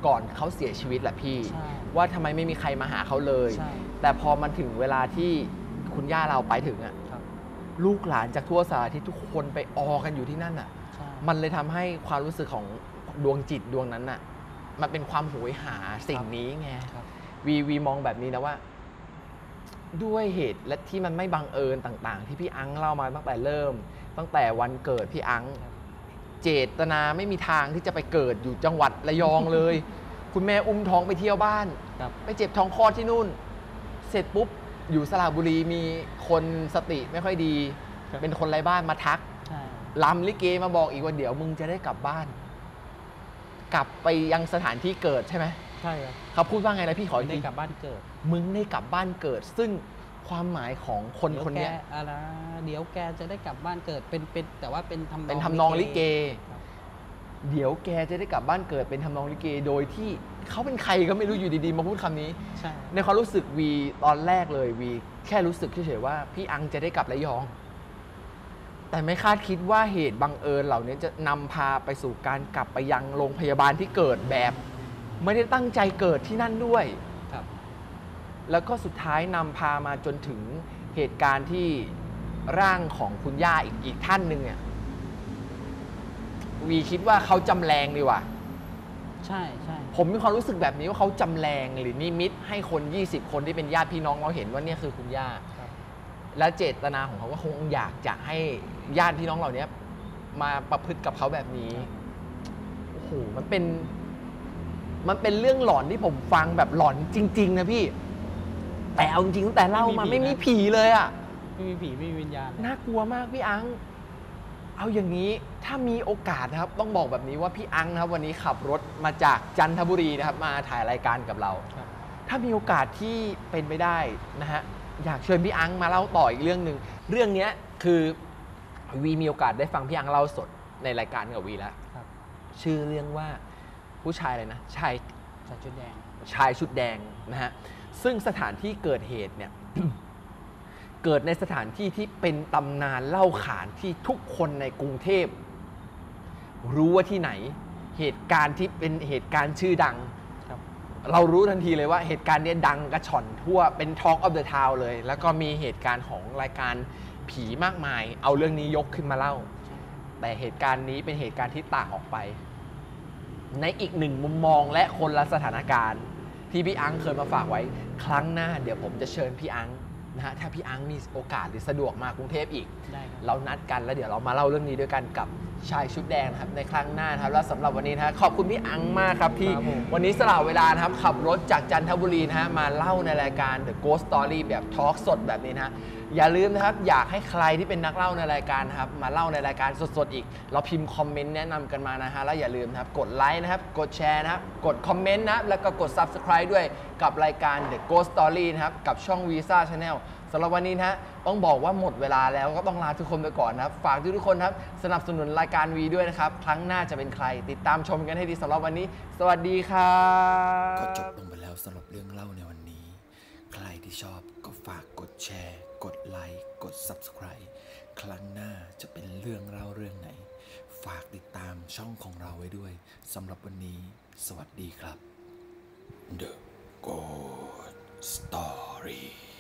ก่อนเขาเสียชีวิตแหละพี่ใช่ว่าทำไมไม่มีใครมาหาเขาเลยใช่แต่พอมันถึงเวลาที่คุณย่าเราไปถึงอะครับลูกหลานจากทั่วสารทิศทุกคนไปออกันอยู่ที่นั่นอะใช่มันเลยทำให้ความรู้สึกของดวงจิตดวงนั้นน่ะมันเป็นความโหยหาสิ่งนี้ไงครับวีมองแบบนี้นะว่า ด้วยเหตุและที่มันไม่บังเอิญต่างๆ ที่พี่อังเล่ามาตั้งแต่เริ่ม ตั้งแต่วันเกิดพี่อังครับเจตนาไม่มีทางที่จะไปเกิดอยู่จังหวัดระยองเลย คุณแม่อุ้มท้องไปเที่ยวบ้านครับไปเจ็บท้องคลอดที่นู่น เสร็จปุ๊บอยู่สระบุรีมีคนสติไม่ค่อยดีครับเป็นคนไร้บ้านมาทักใช่ลำลิเกมาบอกอีกว่าเดี๋ยวมึงจะได้กลับบ้าน กลับไปยังสถานที่เกิดใช่ไหมใช่ครับเขาพูดว่าไงนะพี่ขออีกได้ทีกลับบ้านเกิดมึงได้กลับบ้านเกิด ซึ่งความหมายของคนคนเนี้ยเดี๋ยวแกจะได้กลับบ้านเกิดเป็นแต่ว่าเป็นทำนองเป็นทำนองลิเกครับเดี๋ยวแกจะได้กลับบ้านเกิดเป็นทำนองลิเก โดยที่เขาเป็นใครก็ไม่รู้อยู่ดีๆมาพูดคำนี้ใช่ในความรู้สึกวีตอนแรกเลยวีแค่รู้สึกเฉยๆว่าพี่อังจะได้กลับระยอง แต่ไม่คาดคิดว่าเหตุบังเอิญเหล่านี้จะนำพาไปสู่การกลับไปยังโรงพยาบาลที่เกิดแบบ ไม่ได้ตั้งใจเกิดที่นั่นด้วยครับแล้วก็สุดท้ายนำพามาจนถึงเหตุการณ์ที่ร่างของคุณย่าอีกท่านหนึ่งเนี่ยวีคิดว่าเขาจำแรงดีว่ะใช่ใช่ผมมีความรู้สึกแบบนี้ว่าเขาจำแรงหรือนิมิตให้คน 20 คนที่เป็นญาติพี่น้องเราเห็นว่าเนี่ยคือคุณย่าครับและเจตนาของเขาก็คงอยากจะให้ญาติพี่น้องเหล่านี้มาประพฤติกับเขาแบบนี้ โอ้โห มันเป็นเรื่องหลอนที่ผมฟังแบบหลอนจริง ๆ นะพี่ แต่เอาจริงๆตั้งแต่เล่ามาไม่มีผีเลยอะไม่มีผีไม่มีวิญญาณน่ากลัวมากพี่อัง เอาอย่างนี้ถ้ามีโอกาสนะครับ ต้องบอกแบบนี้ว่าพี่อังนะครับ วันนี้ขับรถมาจากจันทบุรีนะครับ มาถ่ายรายการกับเราครับถ้ามีโอกาสที่เป็นไปได้นะฮะอยากเชิญพี่อังมาเล่าต่ออีกเรื่องหนึ่งเรื่องนี้คือวีมีโอกาสได้ฟังพี่อังเล่าสดในรายการกับวีแล้วครับชื่อเรื่องว่าผู้ชายอะไรนะชายใส่ชุดแดงชายชุดแดงนะฮะซึ่งสถานที่เกิดเหตุเนี่ย เกิดในสถานที่ที่เป็นตำนานเล่าขานที่ทุกคนในกรุงเทพรู้ว่าที่ไหนเหตุการณ์ที่เป็นเหตุการณ์ชื่อดังครับเรารู้ทันทีเลยว่าเหตุการณ์นี้ดังกระฉ่อนทั่วเป็น Talk of the Town เลย แล้วก็มีเหตุการณ์ของรายการผีมากมาย เอาเรื่องนี้ยกขึ้นมาเล่า แต่เหตุการณ์นี้เป็นเหตุการณ์ที่ต่างออกไป ในอีกหนึ่งมุมมองและคนละสถานการณ์ที่พี่อังเคยมาฝากไว้ครั้งหน้าเดี๋ยวผมจะเชิญพี่อังนะฮะถ้าพี่อังมีโอกาสหรือสะดวกมากรุงเทพอีกได้ครับเรานัดกันแล้วเดี๋ยวเรามาเล่าเรื่องนี้ด้วยกันกับชายชุดแดงนะครับในครั้งหน้านะครับแล้วสำหรับวันนี้นะฮะขอบคุณพี่อังมากครับที่ครับผมวันนี้สละเวลานะครับขับรถจากจันทบุรีนะฮะมาเล่าในรายการ The Ghost Story แบบทอล์กสดแบบนี้นะฮะอย่าลืมนะครับอยากให้ใครที่เป็นนักเล่าในรายการนะครับมาเล่าในรายการสดๆอีก เราพิมพ์คอมเมนต์แนะนำกันมานะฮะแล้วอย่าลืมนะครับกดไลค์นะครับกดแชร์นะครับกดคอมเมนต์นะครับแล้วก็กด Subscribe ด้วยกับรายการ The Ghost Story นะครับกับช่อง Visa Channel สำหรับวันนี้นะฮะต้องบอกว่าหมดเวลาแล้วก็ต้องลาทุกคนไปก่อนนะครับฝากทุกคนครับสนับสนุนรายการวีด้วยนะครับครั้งหน้าจะเป็นใครติดตามชมกันให้ดีสำหรับวันนี้ สวัสดีครับก็จบลงไปแล้วสำหรับเรื่องเล่าในวันนี้ ใครที่ชอบก็ฝากกดแชร์ กดไลค์ กด Subscribe ครั้งหน้าจะเป็นเรื่องเล่าเรื่องไหน ฝากติดตามช่องของเราไว้ด้วยสำหรับวันนี้ สวัสดีครับ The Ghost Story